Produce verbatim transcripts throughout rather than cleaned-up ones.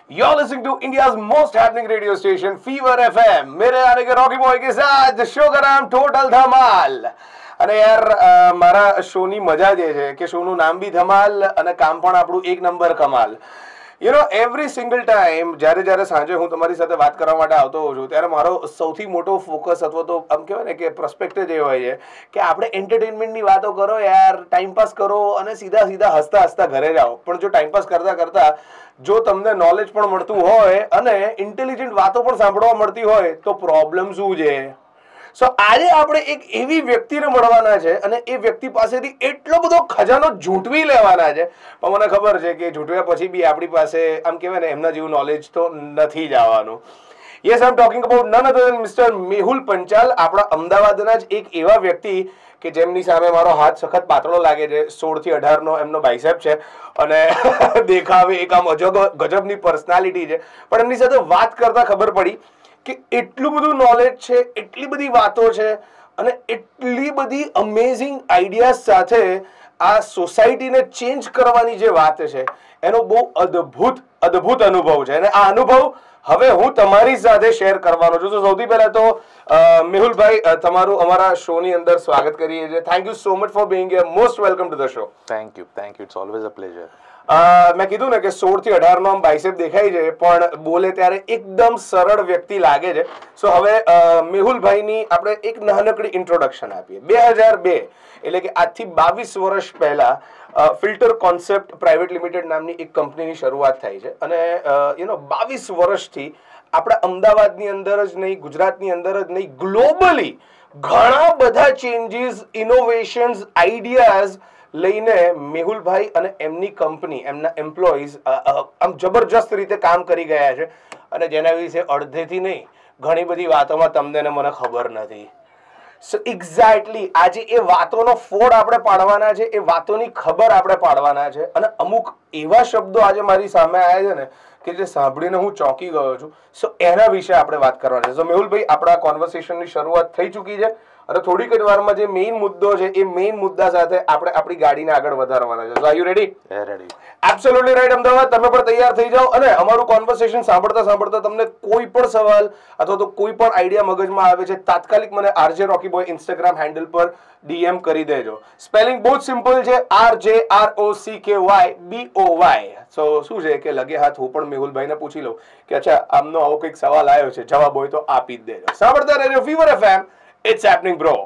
You're listening to India's most happening radio station, Fever F M. मेरे आने के Rocky boy के साथ शो का नाम टोटल धमाल. અને યાર મારા શોની મજા જે છે કે શોનું નામ બી ધમાલ અને કામ પણ આપણું એક નંબર કમાલ. You know every single time જ્યારે જ્યારે સાંજે હું તમારી સાથે વાત કરવા માટે આવતો હોઉં છું ત્યારે મારો સૌથી મોટો ફોકસ અથવા તો આમ કહેવાય ને કે પરસ્પેક્ટિવ એ હોય છે કે આપણે એન્ટરટેનમેન્ટની વાતો કરો યાર, ટાઈમપાસ કરો અને સીધા સીધા હસતા હસતા ઘરે જાઓ. પણ જો ટાઈમપાસ કરતા કરતા જો તમને નોલેજ પણ મળતું હોય અને ઇન્ટેલિજન્ટ વાતો પણ સાંભળવા મળતી હોય તો પ્રોબ્લેમ શું છે? સો આજે આપણે એક એવી વ્યક્તિને મળવાના છે અને એ વ્યક્તિ પાસેથી એટલો બધો ખજાનો ઝૂંટવી લેવાના છે, પણ મને ખબર છે કે ઝૂંટવ્યા પછી બી આપણી પાસે આમ કહેવાય ને એમના જેવું નોલેજ તો નથી જ આવવાનું. Yes, I am talking about none other than mister Mehul Panchal, આપણા અમદાવાદના જ એક એવા વ્યક્તિ કે જેમની સામે મારો હાથ સખત પાતળો લાગે છે. સોળ થી અઢાર નો એમનો બાયસેપ છે અને દેખાવે એક આમ અજબ ગજબની પર્સનાલિટી છે, પણ એમની સાથે વાત કરતા ખબર પડી કે એટલું બધું નોલેજ છે, એટલી બધી વાતો છે અને એટલી બધી અમેઝિંગ આઈડિયાઝ સાથે આ સોસાયટીને ચેન્જ કરવાની જે વાત છે એનો બહુ અદ્ભુત અદ્ભુત અનુભવ છે અને આ અનુભવ હવે હું તમારી સાથે શેર કરવાનો છું. તો સૌથી પહેલા તો મેહુલભાઈ તમારું અમારા શોની અંદર સ્વાગત કરીએ છીએ. Thank you so much for being here. Most welcome to the show. Thank you thank you it's always a pleasure. મેં કીધું ને કે સોળ થી અઢાર નો આમ બાયસેપ દેખાય છે પણ બોલે ત્યારે એકદમ સરળ વ્યક્તિ લાગે છે. સો હવે મેહુલભાઈની આપણે એક નાનકડી ઇન્ટ્રોડક્શન આપીએ. બે હજાર બે એટલે કે આજથી બાવીસ વર્ષ પહેલા ફિલ્ટર કોન્સેપ્ટ પ્રાઇવેટ લિમિટેડ નામની એક કંપનીની શરૂઆત થઈ છે અને યુ નો બાવીસ વર્ષથી આપણા અમદાવાદની અંદર જ નહીં, ગુજરાતની અંદર જ નહીં, ગ્લોબલી ઘણા બધા ચેન્જીસ, ઇનોવેશન્સ, આઈડિયાઝ લઈને મેહુલભાઈ અને એમની કંપની, એમના એમ્પ્લોઈઝ આમ જબરજસ્ત રીતે કામ કરી ગયા છે અને જેના વિશે અડધેથી નહીં ઘણી બધી વાતોમાં તમને ને મને ખબર નથી. સો એક્ઝેક્ટલી આજે એ વાતોનો ફોડ આપણે પાડવાના છે, એ વાતોની ખબર આપણે પાડવાના છે અને અમુક એવા શબ્દો આજે મારી સામે આવ્યા છે ને કે જે સાંભળીને હું ચોંકી ગયો છું. સો એના વિશે આપણે વાત કરવાની છે. સો મેહુલભાઈ, આપણા કોન્વર્સેશનની શરૂઆત થઈ ચૂકી છે અને થોડીક જ વારમાં જે મેઇન મુદ્દો છે એ મેઇન મુદ્દા સાથે આપણે આપણી ગાડીને આગળ વધારવાના છે. So are you ready? Ready. Absolutely right. Ahmedabad તમે પણ તૈયાર થઈ જાઓ અને અમારું કોન્વર્સેશન સાંભળતા સાંભળતા તમને કોઈ પણ સવાલ અથવા તો કોઈ પણ આઈડિયા મગજમાં આવે છે તાત્કાલિક મને RJ Rocky boy Instagram handle પર ડીએમ કરી દેજો. સ્પેલિંગ બહુ જ સિમ્પલ છે, R J R O C K Y B O Y. So શું છે કે લગે હાથ હું પણ મેહુલભાઈને પૂછી લઉં કે અચ્છા આમનો આવો કંઈક સવાલ આવ્યો છે, જવાબ હોય તો આપી જ દેજો. સાંભળતા રહેજો Fever FM. It's happening bro.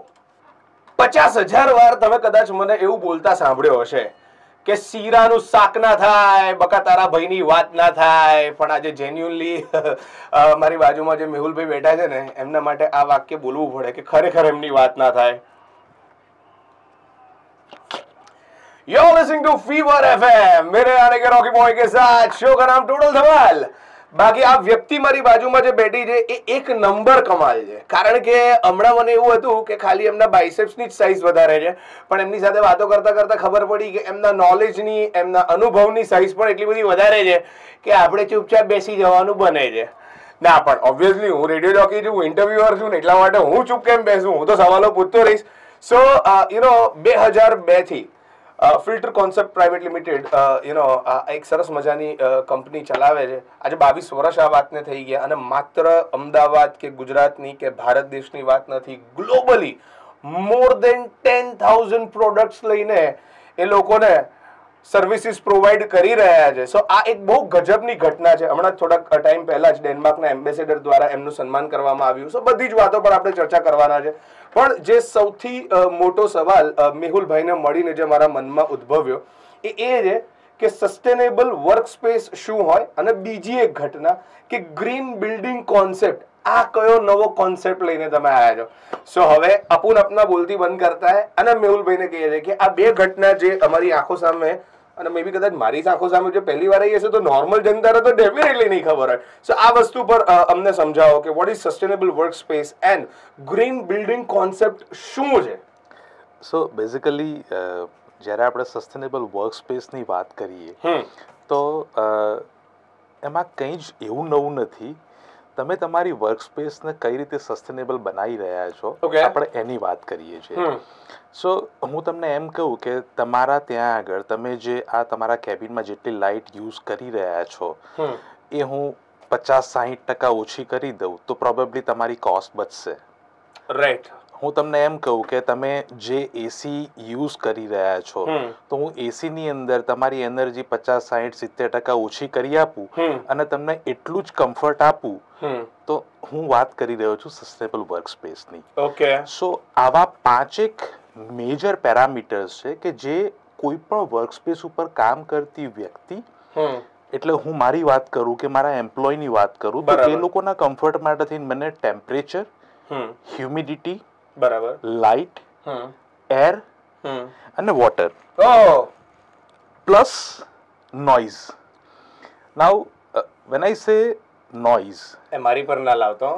પચાસ હજાર વાર તમે કદાચ મને એવું બોલતા સાંભળ્યો હશે કે શીરાનું શાક ના થાય, બકા તારા ભાઈની વાત ના થાય, પણ આજે જેન્યુઅનલી મારી બાજુમાં જે મેહુલભાઈ બેઠા છે ને એમના માટે આ વાક્ય બોલવું પડે કે ખરેખર એમની વાત ના થાય. You're listening to Fever F M. मेरे आने के रॉकी बॉय के साथ शो का नाम टोटल धमाल. બાકી આ વ્યક્તિ મારી બાજુમાં જે બેઠી છે એ એક નંબર કમાલ છે, કારણ કે હમણાં મને એવું હતું કે ખાલી એમના બાયસેપ્સની જ સાઇઝ વધારે છે, પણ એમની સાથે વાતો કરતા કરતા ખબર પડી કે એમના નોલેજની, એમના અનુભવની સાઇઝ પણ એટલી બધી વધારે છે કે આપણે ચૂપચાપ બેસી જવાનું બને છે. ના, પણ ઓબ્વિયસલી હું રેડિયો જોકી છું, ઇન્ટરવ્યુઅર છું ને એટલા માટે હું ચૂપ કેમ બેસું, હું તો સવાલો પૂછતો રહીશ. સો યુ નો બે હજાર બે થી Filter concept private Limited you know એક સરસ મજાની કંપની ચલાવે છે. આજે બાવીસ વર્ષ આ વાતને થઈ ગયા અને માત્ર અમદાવાદ કે ગુજરાતની કે ભારત દેશની વાત નથી, globally more than ten thousand products લઈને એ લોકોને સર્વિસીસ પ્રોવાઈડ કરી રહ્યા છે. સો આ એક બહુ ગજબની ઘટના છે. હમણાં થોડાક ટાઈમ પહેલા જ ડેનમાર્કના એમ્બેસેડર દ્વારા એમનું સન્માન કરવામાં આવ્યું. સો બધી જ વાતો પર આપણે ચર્ચા કરવાના છે, પણ જે સૌથી મોટો સવાલ મેહુલભાઈને મળીને જે મારા મનમાં ઉદ્ભવ્યો એ એ છે કે સસ્ટેનેબલ વર્ક સ્પેસ શું હોય અને બીજી એક ઘટના કે ગ્રીન બિલ્ડિંગ કોન્સેપ્ટ, આ કયો નવો કોન્સેપ્ટ લઈને તમે આવ્યા છો. સો હવે અપુન અપના બોલતી બંધ કરતા હે અને મેહુલભાઈને કહીએ છીએ કે આ બે ઘટના જે અમારી આંખો સામે અને મે બી કદાચ મારી આંખો સામે જે પહેલી વાર આવી હશે તો નોર્મલ જનતાને તો ડેફિનેટલી નહીં ખબર હોય. સો આ વસ્તુ પર અમને સમજાવો કે what is sustainable work space and green building concept શું છે? સો બેઝિકલી જ્યારે આપણે સસ્ટેનેબલ વર્ક સ્પેસની વાત કરીએ તો એમાં કંઈ જ એવું નવું નથી. તમે તમારી વર્ક સ્પેસને કઈ રીતે સસ્ટેનેબલ બનાવી રહ્યા છો આપણે એની વાત કરીએ છીએ. સો હું તમને એમ કહું કે તમારા ત્યાં આગળ તમે જે આ તમારા કેબિનમાં જેટલી લાઇટ યુઝ કરી રહ્યા છો એ હું પચાસ સાહીઠ ટકા ઓછી કરી દઉં તો પ્રોબેબલી તમારી કોસ્ટ બચશે. રાઈટ. હું તમને એમ કહું કે તમે જે એસી યુઝ કરી રહ્યા છો તો હું એસી ની અંદર તમારી એનર્જી પચાસ સાહીઠ સિત્તેર ટકા ઓછી કરી આપું અને તમને એટલું જ કમ્ફર્ટ આપું તો હું વાત કરી રહ્યો છું સસ્ટેનેબલ વર્ક સ્પેસની. ઓકે. સો આવા પાંચેક મેજર પેરામીટર્સ છે કે જે કોઈ પણ વર્ક સ્પેસ ઉપર કામ કરતી વ્યક્તિ, એટલે હું મારી વાત કરું કે મારા એમ્પ્લોયની વાત કરું તો એ લોકોના કમ્ફર્ટ માટે થઈને મને ટેમ્પરેચર, હ્યુમિડિટી, બરાબર, લાઇટ, એર અને water plus noise. Now when I say noise, એ મારી પર ના લાવતો.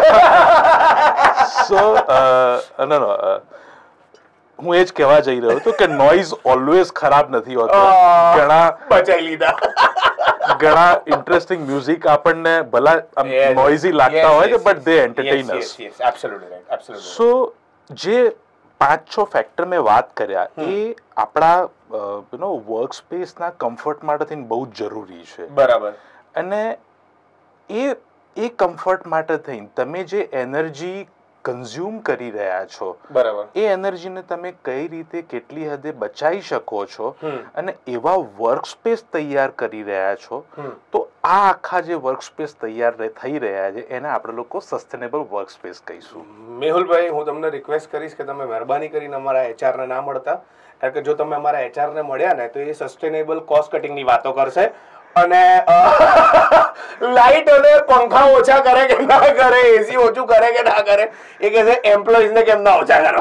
સો નો નો હું એ જ કહેવા જઈ રહ્યો હતો કે નોઇઝ ઓલવેઝ ખરાબ નથી હોતો. ઘણા બચાઈ લીધા. ઘણા ઇન્ટરેસ્ટિંગ મ્યુઝિક આપણને ભલા નોઇઝી લાગતા હોય છે but they entertain us. Absolutely right, absolutely. So જે પાંચ છ ફેક્ટર મેં વાત કર્યા એ આપણા યુ નો વર્ક સ્પેસના કમ્ફર્ટ માટે બહુ જ જરૂરી છે. બરાબર. અને એ એ કમ્ફર્ટ માટે થઈને તમે જે એનર્જી કન્ઝ્યુમ કરી રહ્યા છો, બરાબર, એ એનર્જીને તમે કઈ રીતે કેટલી હદે બચાવી શકો છો અને એવા વર્ક સ્પેસ તૈયાર કરી રહ્યા છો તો આ આખા જે વર્ક સ્પેસ તૈયાર થઈ રહ્યા છે એને આપણે લોકો સસ્ટેનેબલ વર્ક સ્પેસ કહીશું. મેહુલભાઈ, હું તમને રિક્વેસ્ટ કરીશ કે તમે મહેરબાની કરીને અમારા એચઆર ને ના મળતા, કારણ કે જો તમે અમારા એચઆર ને મળ્યા ને તો એ સસ્ટેનેબલ કોસ્ટ કટિંગ ની વાતો કરશે અને લાઇટ અને પંખા ઓછા કરે કે ના કરે, એસી ઓછું કરે કે ના કરે, એ કહે છે એમ્પ્લોઈઝ ને કેમ ના ઓછા કરો.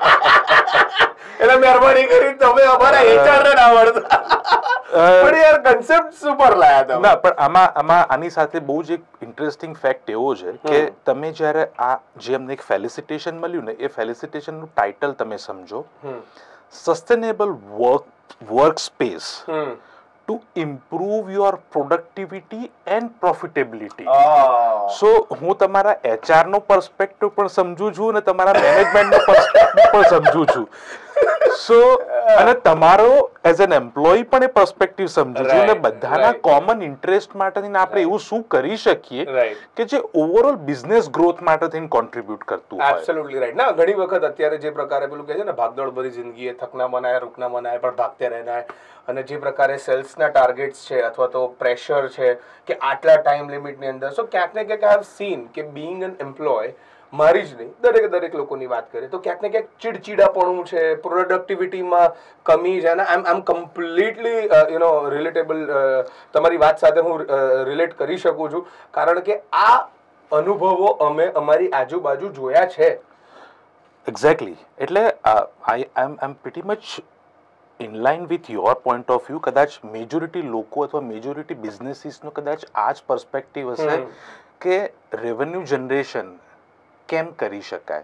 એટલે મહેરબાની કરી તમે અમારા એચઆર ને ના મળતા. પણ યાર કન્સેપ્ટ સુપર લાયા તમે. ના, પણ આમાં આમાં આની સાથે બહુ જ એક ઇન્ટરેસ્ટિંગ ફેક્ટ એવો છે કે તમે જ્યારે આ જે અમને એક ફેલિસિટેશન મળ્યું ને એ ફેલિસિટેશનનું ટાઇટલ તમે સમજો, sustainable work work space to improve your productivity and profitability. So હું તમારા એચઆર નો પર્સપેક્ટિવ પણ સમજુ છું અને તમારા મેનેજમેન્ટ નો પર્સપેક્ટિવ પણ સમજુ છું. સો અને તમારો એઝ એન એમ્પ્લોય પણ એ પર્સપેક્ટિવ સમજુ છું અને બધાના કોમન ઇન્ટરેસ્ટ માટે આપણે એવું શું કરી શકીએ કે જે ઓવરઓલ બિઝનેસ ગ્રોથ માટે થઈને કોન્ટ્રીબ્યુટ કરતું હોય. Absolutely right. ના, ઘણી વખત અત્યારે જે પ્રકારે પેલું કહે છે ને ભાગદોડ ભરી જિંદગી, થકના મનાય રૂકના મનાય પણ ભાગતે રહેના, અને જે પ્રકારે સેલ્સના ટાર્ગેટ્સ છે અથવા તો પ્રેશર છે કે આટલા ટાઈમ લિમિટની અંદર, સો ક્યાંક ને ક્યાંક આઈ હેવ સીન કે બીઇંગ એન એમ્પ્લોય, મારી જ નહીં દરેક દરેક લોકોની વાત કરીએ તો ક્યાંક ને ક્યાંક ચીડચીડાપણું છે, પ્રોડક્ટિવિટીમાં કમી છે. અને I am completely you know relatable, તમારી વાત સાથે હું રિલેટ કરી શકું છું, કારણ કે આ અનુભવો અમે અમારી આજુબાજુ જોયા છે. એક્ઝેક્ટલી. એટલે I am I am pretty much in line with your point of view. કદાચ મેજોરિટી લોકો અથવા મેજોરિટી બિઝનેસીસનો કદાચ આ જ પર્સપેક્ટિવ હશે કે રેવન્યુ જનરેશન કેમ કરી શકાય.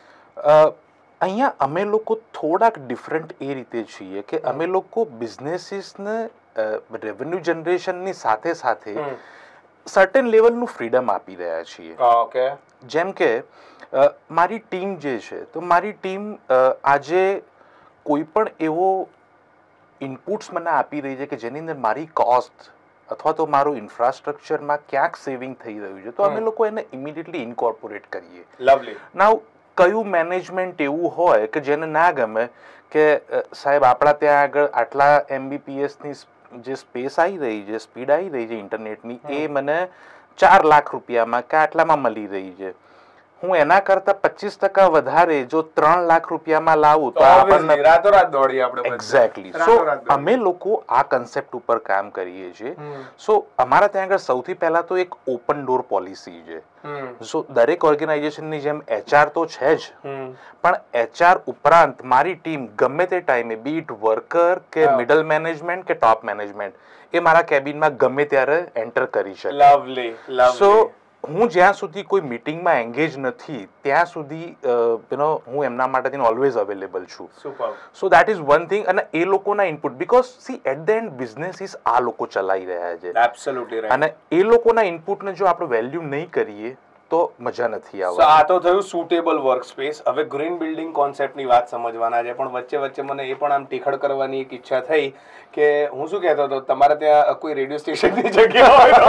અહીંયા અમે લોકો થોડાક ડિફરન્ટ એ રીતે છીએ કે અમે લોકો બિઝનેસીસને રેવન્યુ જનરેશનની સાથે સાથે સર્ટેન લેવલનું ફ્રીડમ આપી રહ્યા છીએ. ઓકે. જેમ કે મારી ટીમ જે છે તો મારી ટીમ આજે કોઈ પણ એવો ઇનપુટ્સ મને આપી રહી છે કે જેની અંદર મારી કોસ્ટ અથવા તો મારું ઇન્ફ્રાસ્ટ્રક્ચરમાં ક્યાંક સેવિંગ થઈ રહ્યું છે તો અમે લોકો એને ઇમિડિયેટલી ઇન્કોર્પોરેટ કરીએ. લવલી. નાઉ કયું મેનેજમેન્ટ એવું હોય કે જેને ના ગમે કે સાહેબ આપણા ત્યાં આગળ આટલા એમબીપીએસની જે સ્પેસ આવી રહી છે, સ્પીડ આવી રહી છે ઇન્ટરનેટની, એ મને ચાર લાખ રૂપિયામાં કે આટલામાં મળી રહી છે, હું એના કરતા પચીસ ટકા વધારે જો ત્રણ લાખ રૂપિયામાં લાવું તો આપણને રાતોરાત દોડી આપણે. એક્ઝેક્ટલી. સો અમે લોકો આ કન્સેપ્ટ ઉપર કામ કરીએ છીએ. સો અમારા ત્યાં આગળ સૌથી પહેલા તો એક ઓપન ડોર પોલિસી છે. સો દરેક ઓર્ગેનાઇઝેશનની જેમ એચઆર તો છે જ, પણ એચઆર ઉપરાંત મારી ટીમ ગમે તે ટાઈમે બીટ વર્કર કે મિડલ મેનેજમેન્ટ કે ટોપ મેનેજમેન્ટ એ મારા કેબિનમાં ગમે ત્યારે એન્ટર કરી શકે. Lovely, lovely. સો હું જ્યાં સુધી કોઈ મીટિંગમાં એંગેજ નથી ત્યાં સુધી યુ નો હું એમના માટે ઓલવેઝ અવેલેબલ છું. So that is one thing. અને એ લોકોના input, because see at the end businesses આ લોકો ચલાવી રહ્યા છે. Absolutely right. અને એ લોકોના ઇનપુટને જો આપણે વેલ્યુ નહીં કરીએ તો મજા નથી So, આવતી. આ તો થયું સુટેબલ વર્ક સ્પેસ. હવે ગ્રીન બિલ્ડિંગ કોન્સેપ્ટની વાત સમજવાના છે, પણ વચ્ચે વચ્ચે મને એ પણ આમ ટીખડ કરવાની એક ઈચ્છા થઈ કે હું શું કહેતો હતો, તમારે ત્યાં કોઈ રેડિયો સ્ટેશનની જગ્યા હોય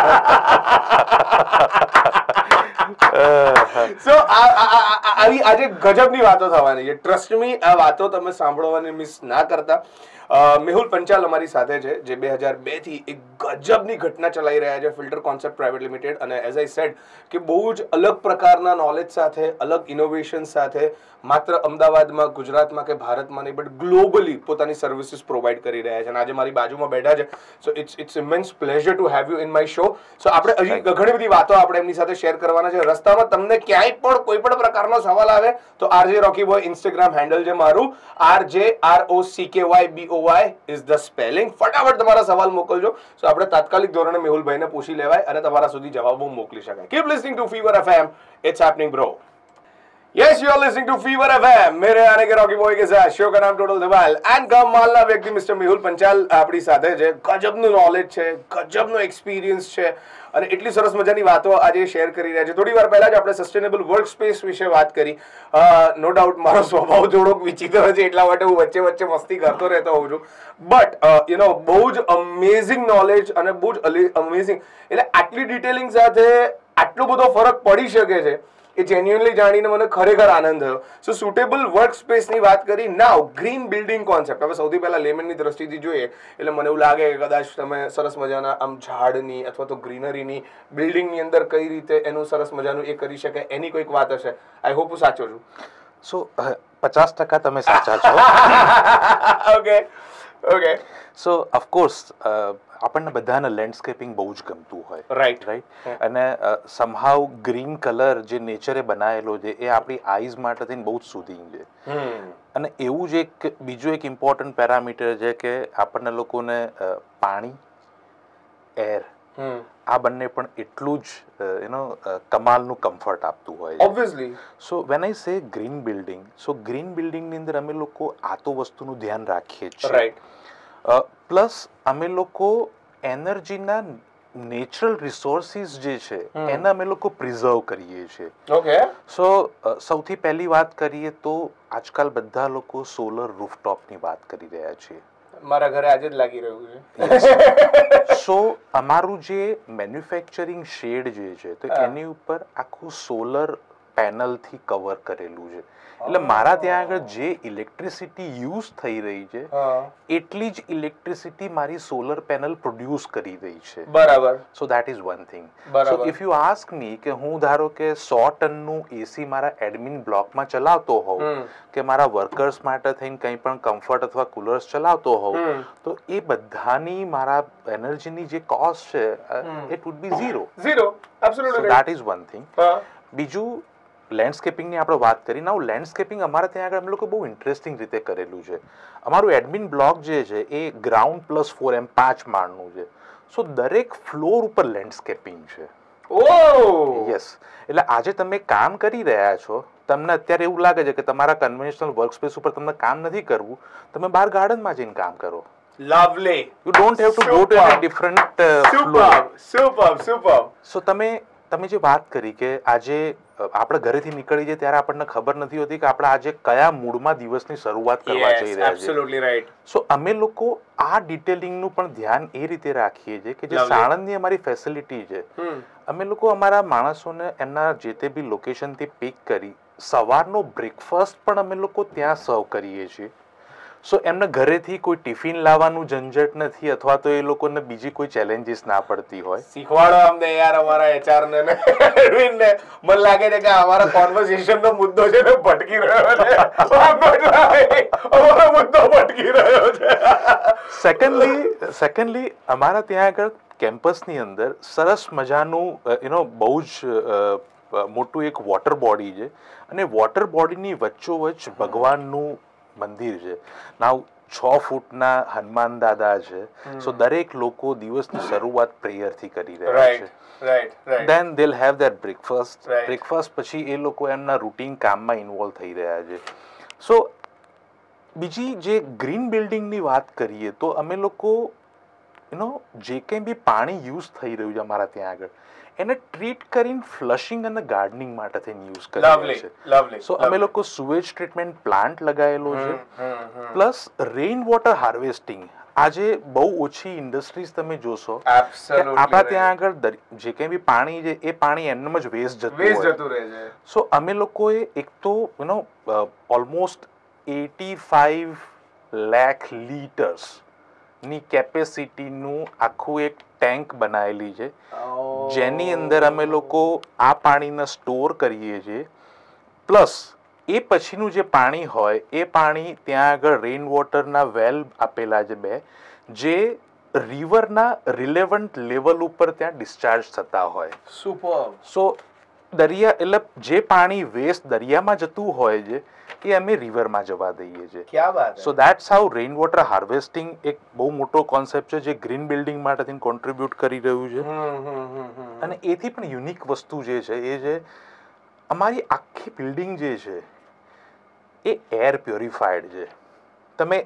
સો આવી આજે ગજબની વાતો થવાની છે. ટ્રસ્ટ મી, આ વાતો તમે સાંભળવાની મિસ ના કરતા. મેહુલ પંચાલ અમારી સાથે છે, જે બે હજાર બે થી એક ગજબની ઘટના ચલાવી રહ્યા છે, ફિલ્ટર કોન્સેપ્ટ પ્રાઇવેટ લિમિટેડ. અને એઝ આઈ સેડ કે બહુ જ અલગ પ્રકારના નોલેજ સાથે, અલગ ઇનોવેશન સાથે માત્ર અમદાવાદમાં, ગુજરાતમાં કે ભારતમાં નહીં, બટ ગ્લોબલી પોતાની સર્વિસીસ પ્રોવાઈડ કરી રહ્યા છે. અને આજે મારી બાજુમાં બેઠા છે. So it's it's immense pleasure to have you in my show. So આપણે હજી ઘણી બધી વાતો આપણે એમની સાથે શેર કરવાના છે. રસ્તામાં તમને ક્યાંય પણ કોઈ પણ પ્રકારનો સવાલ આવે તો RJ Rocky boy Instagram handle છે મારું, RJ R O C K Y B O Y is the spelling. ફટાફટ તમારા સવાલ મોકલજો. સો આપણે તાત્કાલિક ધોરણે મેહુલભાઈને પૂછી લેવાય અને તમારા સુધી જવાબો મોકલી શકાય. Keep listening to Fever FM. It's happening bro. Yes, you are listening to Fever FM. मेरे आने के रॉकी बॉय के साथ शो का नाम टोटल धमाल एंड कमालना व्यक्ति मिस्टर मेहुल पंचाल આપણી સાથે છે. ગજબનું નોલેજ છે, ગજબનો એક્સપિરિયન્સ છે અને એટલી સરસ મજાની વાતો આજે શેર કરી રહ્યા છે. થોડી વાર પહેલા જ આપણે સસ્ટેનેબલ વર્ક સ્પેસ વિશે વાત કરી. નો ડાઉટ મારો સ્વભાવ થોડોક વિચિત્ર છે, એટલા માટે હું વચ્ચે વચ્ચે મસ્તી કરતો રહેતો હોઉં છું. બટ યુ નો બહુ જ અમેઝિંગ નોલેજ અને બહુ જ અમેઝિંગ, એટલે આટલી ડિટેલિંગ સાથે આટલો બધો ફરક પડી શકે છે એ જેન્યુઅનલી જાણીને મને ખરેખર આનંદ થયો. સો સુટેબલ વર્ક સ્પેસની વાત કરી. Now green building concept. હવે સૌથી પહેલા લેમનની દ્રષ્ટિથી જોઈએ એટલે મને એવું લાગે કે કદાચ તમે સરસ મજાના આમ ઝાડની અથવા તો ગ્રીનરીની બિલ્ડિંગની અંદર કઈ રીતે એનું સરસ મજાનું એ કરી શકાય એની કોઈક વાત હશે. આઈ હોપ હું સાચો છું. સો પચાસ ટકા તમે સાચા છો. Okay okay. સો ઓફકોર્સ આપણને બધાને લેન્ડસ્કેપિંગ બહુ જ ગમતું હોય, રાઈટ રાઈટ. અને સમહાવ ગ્રીન કલર જે નેચરે બનાવેલો છે એ આપણી આઈઝ માટે થઈને બહુ જ સુધીંગ છે. અને એવું જ એક બીજું એક ઇમ્પોર્ટન્ટ પેરામીટર છે કે આપણને લોકોને પાણી, એર, આ બંને પણ એટલું જ યુ નો કમાલનું કમ્ફર્ટ આપતું હોય. Obviously. So when I say green building, so green બિલ્ડિંગની અંદર અમે લોકો આ તો વસ્તુનું ધ્યાન રાખીએ છીએ. રાઈટ. પ્લસ અમે લોકો એનર્જીના નેચરલ રિસોર્સિસ જે છે એને અમે લોકો પ્રિઝર્વ કરીએ છીએ. ઓકે. સો સૌથી પહેલી વાત કરીએ તો આજકાલ બધા લોકો સોલર રૂફટોપની વાત કરી રહ્યા છે. મારા ઘરે આજે જ લાગી રહ્યું છે. સો અમારું જે મેન્યુફેક્ચરિંગ શેડ જે છે તો એની ઉપર આખું સોલર પેનલથી કવર કરેલું છે. એટલે મારા ત્યાં આગળ જે ઇલેક્ટ્રિસિટી યુઝ થઈ રહી છે એટલી જ ઇલેક્ટ્રિસિટી મારી સોલર પેનલ પ્રોડ્યુસ કરી રહી છે. બરાબર. So that is one thing. So if you ask me કે હું ધારો કે સો ટનનું એસી મારા એડમિન બ્લોકમાં ચલાવતો હોઉં કે મારા વર્કર્સ માટે થઈને કંઈ પણ કમ્ફર્ટ અથવા કુલર્સ ચલાવતો હોઉં તો એ બધાની મારા એનર્જીની જે કોસ્ટ છે it would be zero. Zero. Absolutely. That is one thing. બીજું લેન્ડસ્કેપિંગની આપણે વાત કરી. નાઉ લેન્ડસ્કેપિંગ અમારે ત્યાં આગળ અમે લોકો બહુ ઇન્ટરેસ્ટિંગ રીતે કરેલું છે. અમારું એડમિન બ્લોક જે છે એ ગ્રાઉન્ડ પ્લસ ફોર એમ પાંચ માળનું છે. સો દરેક ફ્લોર ઉપર લેન્ડસ્કેપિંગ છે. Oh yes. એટલે આજે તમે કામ કરી રહ્યા છો, તમને અત્યારે એવું લાગે છે કે તમારા કન્વેન્શનલ વર્કસ્પેસ ઉપર તમને કામ નથી કરવું, તમે બહાર ગાર્ડનમાં જઈને કામ કરો. Lovely. You don't have to go to any different floor. Super super. So તમે તમે જે વાત કરી કે આજે આપણે ઘરેથી નીકળી જઈએ ત્યારે આપણને ખબર નથી હોતી કે આપણે આજે કયા મૂડમાં દિવસની શરૂઆત કરવા જઈ રહ્યા છીએ. Absolutely right. સો અમે લોકો આ ડિટેલિંગનું પણ ધ્યાન એ રીતે રાખીએ છીએ કે જે સાણંદની અમારી ફેસિલિટી છે, અમે લોકો અમારા માણસોને એમના જે તે બી લોકેશનથી પિક કરી સવારનો બ્રેકફાસ્ટ પણ અમે લોકો ત્યાં સર્વ કરીએ છીએ. સો એમને ઘરેથી કોઈ ટિફિન લાવવાનું ઝંઝટ નથી અથવા તો એ લોકોને બીજી કોઈ ચેલેન્જીસ ના પડતી હોય. શીખવાડો અમને યાર અમારા એચઆર ને એડમિન ને. મને લાગે છે કે અમારા કોન્વર્સેશન નો મુદ્દો છે ને ભટકી રહ્યો છે. અમારો મુદ્દો ભટકી રહ્યો છે. સેકન્ડલી સેકન્ડલી અમારા ત્યાં આગળ કેમ્પસની અંદર સરસ મજાનું યુ નો બહુ જ મોટું એક વોટર બોડી છે અને વોટર બોડીની વચ્ચોવચ્ચ ભગવાનનું મંદિર છે. નાવ છ ફૂટના હનુમાન દાદા છે. સો દરેક લોકો દિવસની શરૂઆત પ્રેયરથી કરી રહ્યા છે. Right right. Then they will have their breakfast. Breakfast પછી એ લોકો એમના રૂટીન કામમાં ઇન્વોલ્વ થઈ રહ્યા છે. સો બીજી જે ગ્રીન બિલ્ડિંગની વાત કરીએ તો અમે લોકો યુ નો જે કંઈ બી પાણી યુઝ થઈ રહ્યું છે અમારા ત્યાં આગળ એને ટ્રીટ કરીને ફ્લશિંગ અને ગાર્ડનિંગ માટે થઈને યુઝ કરી રહ્યા છે. સો અમે લોકો સુએજ ટ્રીટમેન્ટ પ્લાન્ટ લગાવેલો છે, પ્લસ રેઇન વોટર હાર્વેસ્ટિંગ. આજે બહુ ઓછી ઇન્ડસ્ટ્રીઝ તમે જોશો આપણા ત્યાં આગળ જે કંઈ બી પાણી છે એ પાણી એમનેમ જ વેસ્ટ જતું રહે છે. સો અમે લોકોએ એક તો you know almost eighty five lakh litres ની કેપેસિટીનું આખું એક ટેન્ક બનાવેલી છે, જેની અંદર અમે લોકો આ પાણીને સ્ટોર કરીએ છીએ. પ્લસ એ પછીનું જે પાણી હોય એ પાણી ત્યાં આગળ રેઇન વોટરના વેલ આપેલા છે બે, જે રિવરના રિલેવન્ટ લેવલ ઉપર ત્યાં ડિસ્ચાર્જ થતા હોય. સુપર. સો દરિયા એટલે જે પાણી વેસ્ટ દરિયામાં જતું હોય છે એ અમે રિવરમાં જવા દઈએ છીએ. ક્યા વાત. So that's how rain water harvesting એક બહુ મોટો કોન્સેપ્ટ છે જે ગ્રીન બિલ્ડિંગ માટે કોન્ટ્રીબ્યુટ કરી રહ્યું છે. અને એથી પણ યુનિક વસ્તુ જે છે એ છે અમારી આખી બિલ્ડિંગ જે છે એ એર પ્યોરિફાઈડ છે. તમે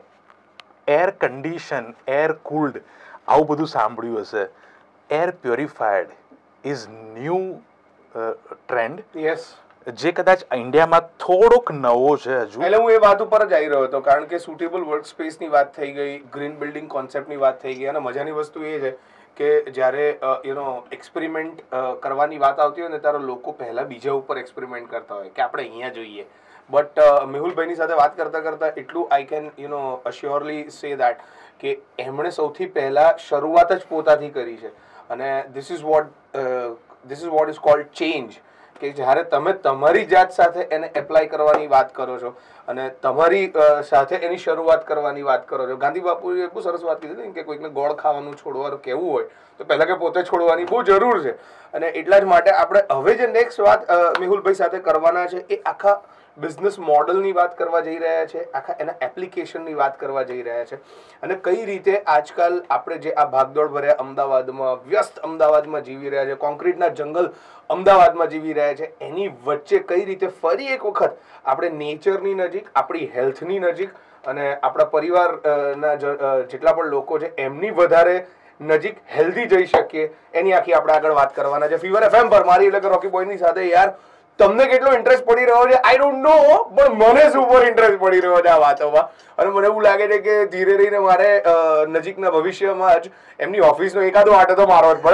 એર કન્ડિશન, એર કુલ્ડ આવું બધું સાંભળ્યું હશે. Air purified is new trend. Yes. જે કદાચ ઇન્ડિયામાં થોડોક નવો છે હજુ. એટલે હું એ વાત ઉપર જ આવી રહ્યો હતો, કારણ કે સુટેબલ વર્ક સ્પેસની વાત થઈ ગઈ, ગ્રીન બિલ્ડિંગ કોન્સેપ્ટની વાત થઈ ગઈ, અને મજાની વસ્તુ એ છે કે જ્યારે યુ નો એક્સપેરિમેન્ટ કરવાની વાત આવતી હોય ને ત્યારે લોકો પહેલા બીજા ઉપર એક્સપેરિમેન્ટ કરતા હોય કે આપણે અહીંયા જોઈએ. બટ મેહુલભાઈની સાથે વાત કરતા કરતા એટલું આઈ કેન યુ નો અશ્યોરલી સે દેટ કે એમણે સૌથી પહેલા શરૂઆત જ પોતાથી કરી છે. અને this is what this is what is called change. કે જ્યારે તમે તમારી જાત સાથે એને એપ્લાય કરવાની વાત કરો છો અને તમારી સાથે એની શરૂઆત કરવાની વાત કરો છો. ગાંધી બાપુએ બહુ સરસ વાત કીધી ને કે કોઈકને ગોળ ખાવાનું છોડવાનું કહેવું હોય તો પહેલા કે પોતે છોડવાની બહુ જરૂર છે. અને એટલા જ માટે આપણે હવે જે નેક્સ્ટ વાત મેહુલભાઈ સાથે કરવાના છે એ આખા બિઝનેસ મોડલની વાત કરવા જઈ રહ્યા છે, આખા એના એપ્લિકેશનની વાત કરવા જઈ રહ્યા છે, અને કઈ રીતે આજકાલ આપણે જે આ ભાગદોડ ભર્યા અમદાવાદમાં, વ્યસ્ત અમદાવાદમાં જીવી રહ્યા છે, કોન્ક્રીટના જંગલ અમદાવાદમાં જીવી રહ્યા છે, એની વચ્ચે કઈ રીતે ફરી એક વખત આપણે નેચરની નજીક, આપણી હેલ્થની નજીક અને આપણા પરિવારના જેટલા પણ લોકો છે એમની વધારે નજીક હેલ્ધી જઈ શકીએ એની આખી આપણે આગળ વાત કરવાના છે ફીવર એફએમ પર. મારી એટલે કે રોકી બોયની સાથે. યાર તમને કેટલો ઇન્ટરેસ્ટ પડી રહ્યો છે આઈ ડોન્ટ નો, પણ મને સુપર ઇન્ટરેસ્ટ પડી રહ્યો છે આ વાતોમાં. અને મને એવું લાગે છે કે ધીરે ધીરે મારે નજીકના ભવિષ્યમાં જ એમની ઓફિસનો એકાદો આટો તો મારવો જ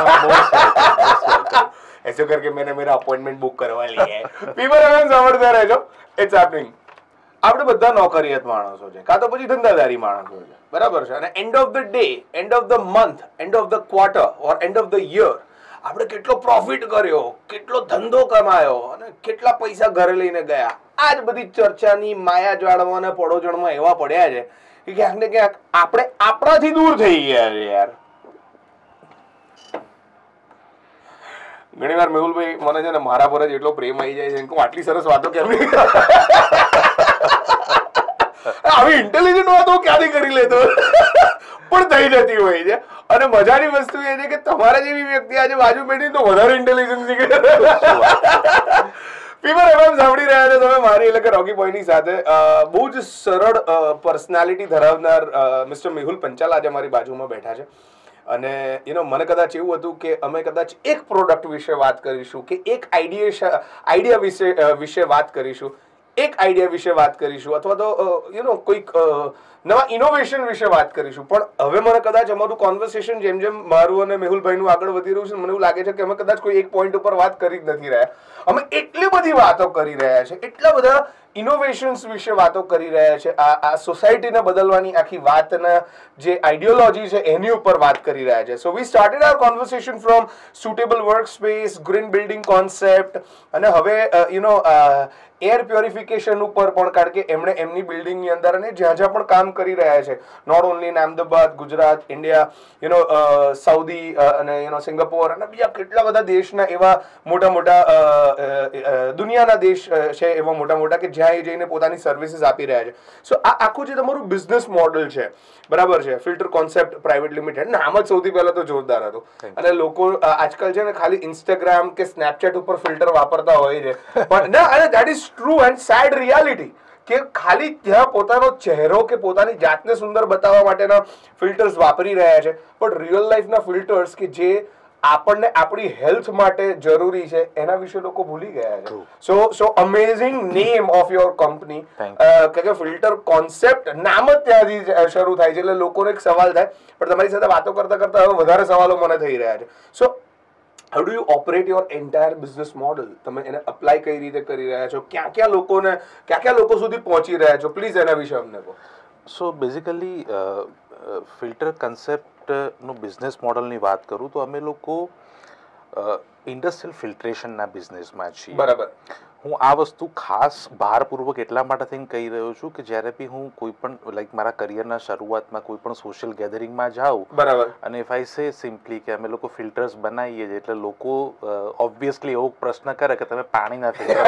પડે. ऐसे करके मैंने मेरा अपॉइंटमेंट बुक करवा लिया है. ફીવર એફએમ સાંભળતા રહેજો. It's happening. આપણે બધા નોકરિયાત માણસો છે, કાં તો પછી ધંધાદારી માણસો છે, બરાબર છે. અને end of the day, end of the month, end of the quarter or end of the year આપણે કેટલો પ્રોફિટ કર્યો, કેટલો ધંધો કમાયો અને કેટલા પૈસા ઘરે લઈને ગયા, આ જ બધી ચર્ચાની માયા જાળમાં અને પડોજણમાં એવા પડ્યા છે કે ક્યાંક ને ક્યાંક આપણે આપણાથી દૂર થઈ ગયા છે યાર. ઘણી વાર મેહુલભાઈ મને છે ને મારા પર જ એટલો પ્રેમ આવી જાય છે કે હું આટલી સરસ વાતો કેમ નહીં આવી ઇન્ટેલિજન્ટ વાતો ક્યાંથી કરી લેતો પણ થઈ જતી હોય છે. અને મજાની વસ્તુ એ છે કે તમારા જેવી વ્યક્તિ આજે બાજુ બેઠી તો વધારે ઇન્ટેલિજન્સ નીકળે. ફીવર એફએમ સાંભળી રહ્યા છો તમે મારી એટલે કે રોકી બોયની સાથે. બહુ જ સરળ પર્સનાલિટી ધરાવનાર મિસ્ટર મેહુલ પંચાલ આજે અમારી બાજુમાં બેઠા છે. અને યુ નો મને કદાચ એવું હતું કે અમે કદાચ એક પ્રોડક્ટ વિશે વાત કરીશું, કે એક આઈડિયા આઈડિયા વિશે વિશે વાત કરીશું, એક આઈડિયા વિશે વાત કરીશું, અથવા તો યુ નો કોઈક નવા ઇનોવેશન વિશે વાત કરીશું. પણ હવે મને કદાચ અમારું કોન્વર્સેશન જેમ જેમ મારું અને મેહુલભાઈનું આગળ વધી રહ્યું છે મને એવું લાગે છે કે અમે કદાચ કોઈ એક પોઈન્ટ ઉપર વાત કરી જ નથી રહ્યા. અમે એટલી બધી વાતો કરી રહ્યા છે, એટલા બધા ઇનોવેશન્સ વિશે વાતો કરી રહ્યા છે, આ આ સોસાયટીને બદલવાની આખી વાતના જે આઈડિયોલોજી છે એની ઉપર વાત કરી રહ્યા છે. So we started our conversation from suitable work space, green building concept, અને હવે યુ નો એર પ્યોરિફિકેશન ઉપર પણ, કારણ કે એમણે એમની બિલ્ડિંગની અંદર અને જ્યાં જ્યાં પણ કામ કરી રહ્યા છે, not only in Ahmedabad, Gujarat, India, you know Saudi અને યુ નો સિંગાપોર અને બીજા કેટલા બધા દેશના એવા મોટા મોટા દુનિયાના દેશ છે એવા મોટા મોટા કે જ્યાં એ જઈને પોતાની સર્વિસીસ આપી રહ્યા છે. સો આ આખું જે તમારું બિઝનેસ મોડલ છે, બરાબર છે, ફિલ્ટર કોન્સેપ્ટ પ્રાઇવેટ લિમિટેડ, નામ જ સૌથી પહેલા તો જોરદાર હતું. અને લોકો આજકાલ છે ને ખાલી ઇન્સ્ટાગ્રામ કે સ્નેપચેટ ઉપર ફિલ્ટર વાપરતા હોય છે, પણ ના, અને that is true and sad reality કે ખાલી ત્યાં પોતાનો ચહેરો કે પોતાની જાતને સુંદર બતાવવા માટેના ફિલ્ટર્સ વાપરી રહ્યા છે, પણ રિયલ લાઈફના ફિલ્ટર્સ કે જે આપણને આપણી હેલ્થ માટે જરૂરી છે એના વિશે લોકો ભૂલી ગયા છે. So so amazing name of your company, કે ફિલ્ટર કોન્સેપ્ટ નામ જ ત્યાંથી શરૂ થાય છે. એટલે લોકોને એક સવાલ થાય, પણ તમારી સાથે વાતો કરતા કરતા હવે વધારે સવાલો મને થઈ રહ્યા છે. So how do you operate your entire business model? તમે એને અપ્લાય કઈ રીતે કરી રહ્યા છો? ક્યાં ક્યાં લોકોને ક્યાં ક્યાં લોકો સુધી પહોંચી રહ્યા છો? પ્લીઝ એના વિશે અમને કહો. સો બેઝિકલી ફિલ્ટર કન્સેપ્ટનું બિઝનેસ મોડલની વાત કરું તો અમે લોકો ઇન્ડસ્ટ્રીયલ ફિલ્ટ્રેશનના બિઝનેસમાં છીએ. બરાબર. હું આ વસ્તુ ખાસ ભારપૂર્વક એટલા માટે થઈને કહી રહ્યો છું કે જ્યારે બી હું કોઈ પણ લાઈક મારા કરિયરના શરૂઆતમાં કોઈ પણ સોશિયલ ગેધરિંગમાં જાઉં, બરાબર, અને ઇફ આઈ સે સિમ્પલી કે અમે લોકો ફિલ્ટર્સ બનાવીએ છીએ, એટલે લોકો ઓબ્વિયસલી એવો પ્રશ્ન કરે કે તમે પાણીના ફિલ્ટર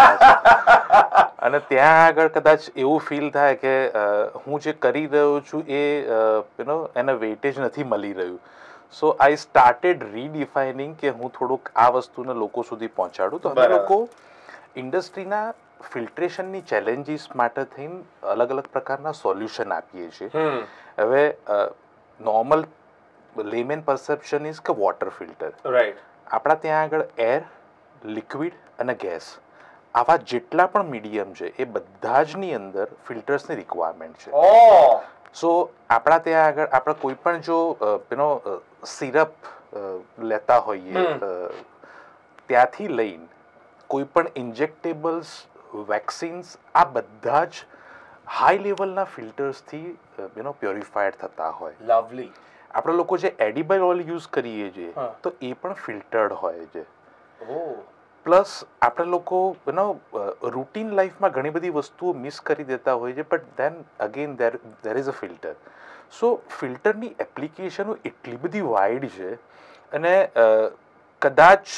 અને ત્યાં આગળ કદાચ એવું ફીલ થાય કે હું જે કરી રહ્યો છું એ યુ નો એને વેઇટેજ નથી મળી રહ્યું. સો આઈ સ્ટાર્ટેડ રીડિફાઇનિંગ કે હું થોડુંક આ વસ્તુને લોકો સુધી પહોંચાડું. તો અમે લોકો ઇન્ડસ્ટ્રીના ફિલ્ટ્રેશનની ચેલેન્જીસ માટે થઈને અલગ અલગ પ્રકારના સોલ્યુશન આપીએ છીએ. હવે નોર્મલ લેમેન પરસેપ્શન ઇઝ કે વોટર ફિલ્ટર, રાઈટ. આપણા ત્યાં આગળ એર, લિક્વિડ અને ગેસ આવા જેટલા પણ મીડિયમ છે એ બધા જ ની અંદર ફિલ્ટર્સની રિક્વાયરમેન્ટ છે. સો આપણા ત્યાં આગળ આપણે કોઈ પણ જો યુ નો સિરપ લેતા હોઈએ ત્યાંથી લઈને કોઈ પણ ઇન્જેક્ટેબલ્સ, વેક્સિન્સ, આ બધા જ હાઈ લેવલના ફિલ્ટર્સથી યુ નો પ્યોરિફાઈડ થતા હોય. લવલી. આપણે લોકો જે એડિબલ ઓઇલ યુઝ કરીએ છીએ તો એ પણ ફિલ્ટર્ડ હોય છે. પ્લસ આપણે લોકો યુ નો રૂટીન લાઈફમાં ઘણી બધી વસ્તુઓ મિસ કરી દેતા હોય છે, but then again there there is a filter. So ફિલ્ટરની એપ્લિકેશનો એટલી બધી વાઇડ છે, અને કદાચ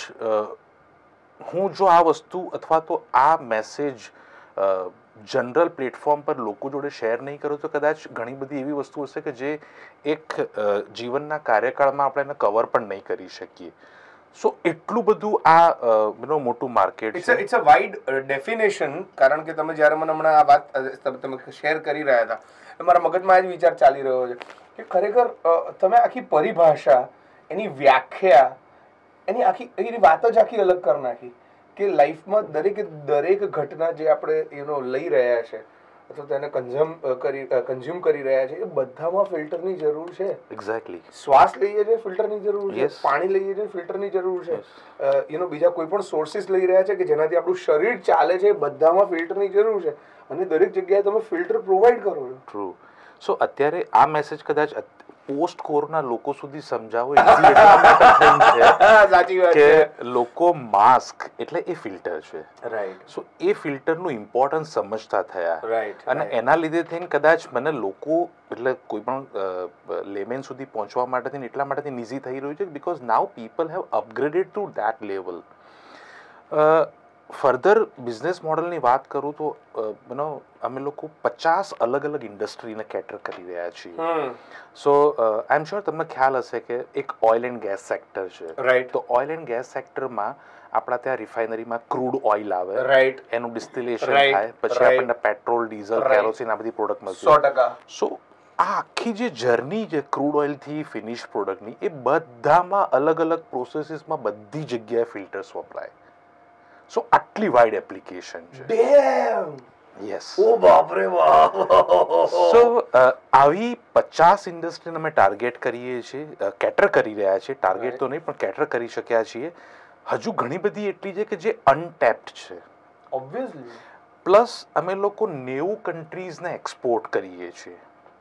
હું જો આ વસ્તુ અથવા તો આ મેસેજ જનરલ પ્લેટફોર્મ પર લોકો જોડે શેર નહીં કરું તો કદાચ ઘણી બધી એવી વસ્તુ હશે કે જે એક જીવનના કાર્યકાળમાં આપણે એને કવર પણ નહીં કરી શકીએ. સો એટલું બધું આ યુ નો મોટું માર્કેટ છે. It's a wide definition. કારણ કે તમે જ્યારે મને હમણાં આ વાત તમે શેર કરી રહ્યા હતા, મારા મગજમાં જ વિચાર ચાલી રહ્યો છે કે ખરેખર તમે આખી પરિભાષા, એની વ્યાખ્યા, એની આખી એની વાત જ આખી અલગ કરી નાખી કે લાઈફમાં દરેકે દરેક ઘટના જે આપણે એનો લઈ રહ્યા છે અથવા તેને કન્ઝ્યુમ કરી કન્ઝ્યુમ કરી રહ્યા છે એ બધામાં ફિલ્ટરની જરૂર છે. એક્ઝેક્ટલી. શ્વાસ લઈએ છીએ ફિલ્ટરની જરૂર છે, પાણી લઈએ છીએ ફિલ્ટરની જરૂર છે, યુ નો બીજા કોઈ પણ સોર્સિસ લઈ રહ્યા છે કે જેનાથી આપણું શરીર ચાલે છે, બધામાં ફિલ્ટરની જરૂર છે, અને દરેક જગ્યાએ તમે ફિલ્ટર પ્રોવાઈડ કરો છો. ટ્રુ. સો અત્યારે આ મેસેજ કદાચ પોસ્ટ કોરોના લોકો સુધી સમજાવો ઈઝી એટલા છે કે લોકો માસ્ક એટલે એ ફિલ્ટર છે. રાઈટ. સો એ ફિલ્ટરનું ઇમ્પોર્ટન્સ સમજતા થયા. રાઈટ. અને એના લીધે થઈને કદાચ મને લોકો એટલે કોઈ પણ લેમેન સુધી પહોંચવા માટે થઈને એટલા માટે ઇઝી થઈ રહ્યું છે because now people have upgraded to that level. Further business મોડલની વાત કરું તો યુ નો અમે લોકો પચાસ અલગ અલગ ઇન્ડસ્ટ્રીને કેટર કરી રહ્યા છીએ. સો આઈ એમ શ્યોર તમને ખ્યાલ હશે કે એક ઓઇલ એન્ડ ગેસ સેક્ટર છે. રાઈટ. તો ઓઇલ એન્ડ ગેસ સેક્ટરમાં આપણા ત્યાં રિફાઇનરીમાં ક્રૂડ ઓઇલ આવે, રાઈટ, એનું ડિસ્ટિલેશન થાય, પછી આપણને પેટ્રોલ, ડીઝલ, કેરોસીન આ બધી પ્રોડક્ટ મળશે. સો ટકા. સો આ આખી જે જર્ની છે ક્રૂડ ઓઇલથી ફિનિશ પ્રોડક્ટની, એ બધામાં અલગ અલગ પ્રોસેસીસમાં બધી જગ્યાએ ફિલ્ટર્સ વપરાય. સો આટલી વાઇડ એપ્લિકેશન છે. ડેમ. યસ. ઓ બાપ રે બાપ. સો આવી પચાસ ઇન્ડસ્ટ્રીને અમે ટાર્ગેટ કરીએ છીએ, કેટર કરી રહ્યા છીએ. ટાર્ગેટ તો નહીં પણ કેટર કરી શક્યા છીએ. હજુ ઘણી બધી એટલી છે કે જે અનટેપ્ડ છે. ઓબ્વિયસલી. પ્લસ અમે લોકો નેવું કન્ટ્રીઝને એક્સપોર્ટ કરીએ છીએ.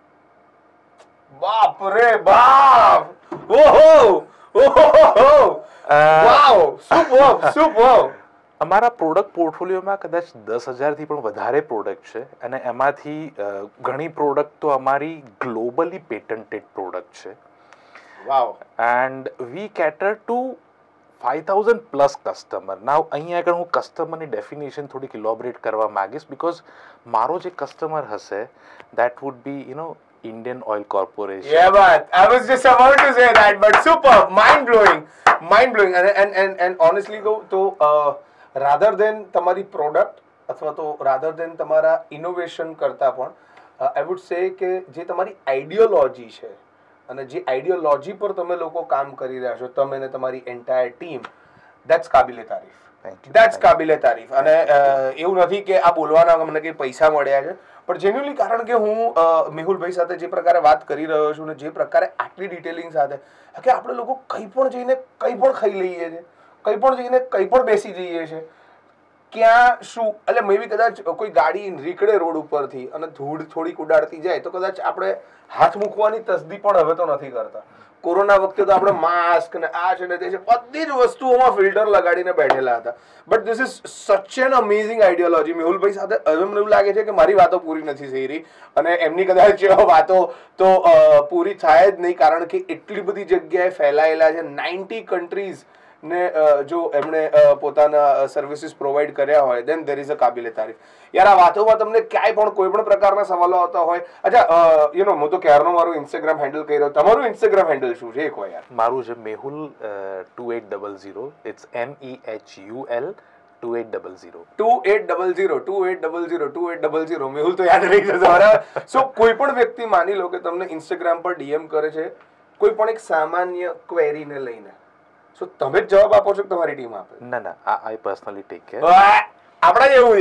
બાપ રે બાપ. ઓહો ઓહો. વાવ. Super super. અમારા પ્રોડક્ટ પોર્ટફોલિયોમાં કદાચ દસ હજારથી પણ વધારે પ્રોડક્ટ છે, અને એમાંથી ઘણી પ્રોડક્ટ તો અમારી ગ્લોબલી પેટન્ટેડ પ્રોડક્ટ છે. Wow. And we cater to five thousand plus customer. Now અહીંયા આગળ હું કસ્ટમરની ડેફિનેશન થોડીક ઇલોબરેટ કરવા માંગીશ બીકોઝ મારો જે કસ્ટમર હશે that would be you know Indian Oil Corporation. Yeah, but I was just about to say that, but super, mind blowing, mind blowing, and and and and honestly, go to uh, rather than તમારી product અથવા તો rather દેન તમારા innovation કરતાં પણ I would say કે જે તમારી ideology છે અને જે આઈડિયોલોજી પર તમે લોકો કામ કરી રહ્યા છો, તમે ને તમારી એન્ટાયર ટીમ, દેટ્સ કાબિલે તારીફ. દેટ્સ કાબિલે તારીફ. અને એવું નથી કે આ બોલવાના મને કંઈ પૈસા મળ્યા છે, પણ જેન્યુઅલી કારણ કે હું મેહુલભાઈ સાથે જે પ્રકારે વાત કરી રહ્યો છું ને જે પ્રકારે આટલી ડિટેલિંગ સાથે કે આપણે લોકો કંઈ પણ જઈને કંઈ પણ ખાઈ લઈએ છીએ, કંઈ પણ જઈને કંઈ પણ બેસી જઈએ છીએ, ક્યાં શું એટલે મે બી કદાચ કોઈ ગાડી નીકળે રોડ ઉપરથી અને ધૂળ થોડીક ઉડાડતી જાય તો કદાચ આપણે હાથ મૂકવાની તસદી પણ હવે તો નથી કરતા. કોરોના વખતે તો આપણે માસ્ક ને આ છે ને તે છે બધી જ વસ્તુઓમાં ફિલ્ટર લગાડીને બેઠેલા હતા. But this is such an amazing ideology. મેહુલભાઈ સાથે હવે મને એવું લાગે છે કે મારી વાતો પૂરી નથી થઈ રહી અને એમની કદાચ વાતો તો પૂરી થાય જ નહીં, કારણ કે એટલી બધી જગ્યાએ ફેલાયેલા છે. નાઇન્ટી કન્ટ્રીઝ ને જો એમણે પોતાના સર્વિસીસ પ્રોવાઈડ કર્યા હોય દેન ધેર ઇઝ અ કાબિલે તારીફ. યાર આ વાતોમાં તમને ક્યાંય પણ કોઈ પણ પ્રકારના સવાલો આવતા હોય, અચ્છા યુ નો હું તો ક્યારનો મારું ઇન્સ્ટાગ્રામ હેન્ડલ કરી રહ્યો, તમારું ઇન્સ્ટાગ્રામ હેન્ડલ શું છે એક વાર યાર? મારું છે Mehul two at double zero. It's M E H U L two at double zero. Two at double zero two at double zero two at double zero. Mehul તો યાદ રહી જશે બરાબર. સો કોઈ પણ વ્યક્તિ માની લો કે તમને ઇન્સ્ટાગ્રામ પર ડીએમ કરે છે કોઈ પણ એક સામાન્ય ક્વેરીને લઈને, સો તમે જ જવાબ આપો છો કે તમારી ટીમ આપે? ના ના, આઈ પર્સનલી ટેક કેર. આપણા જેવું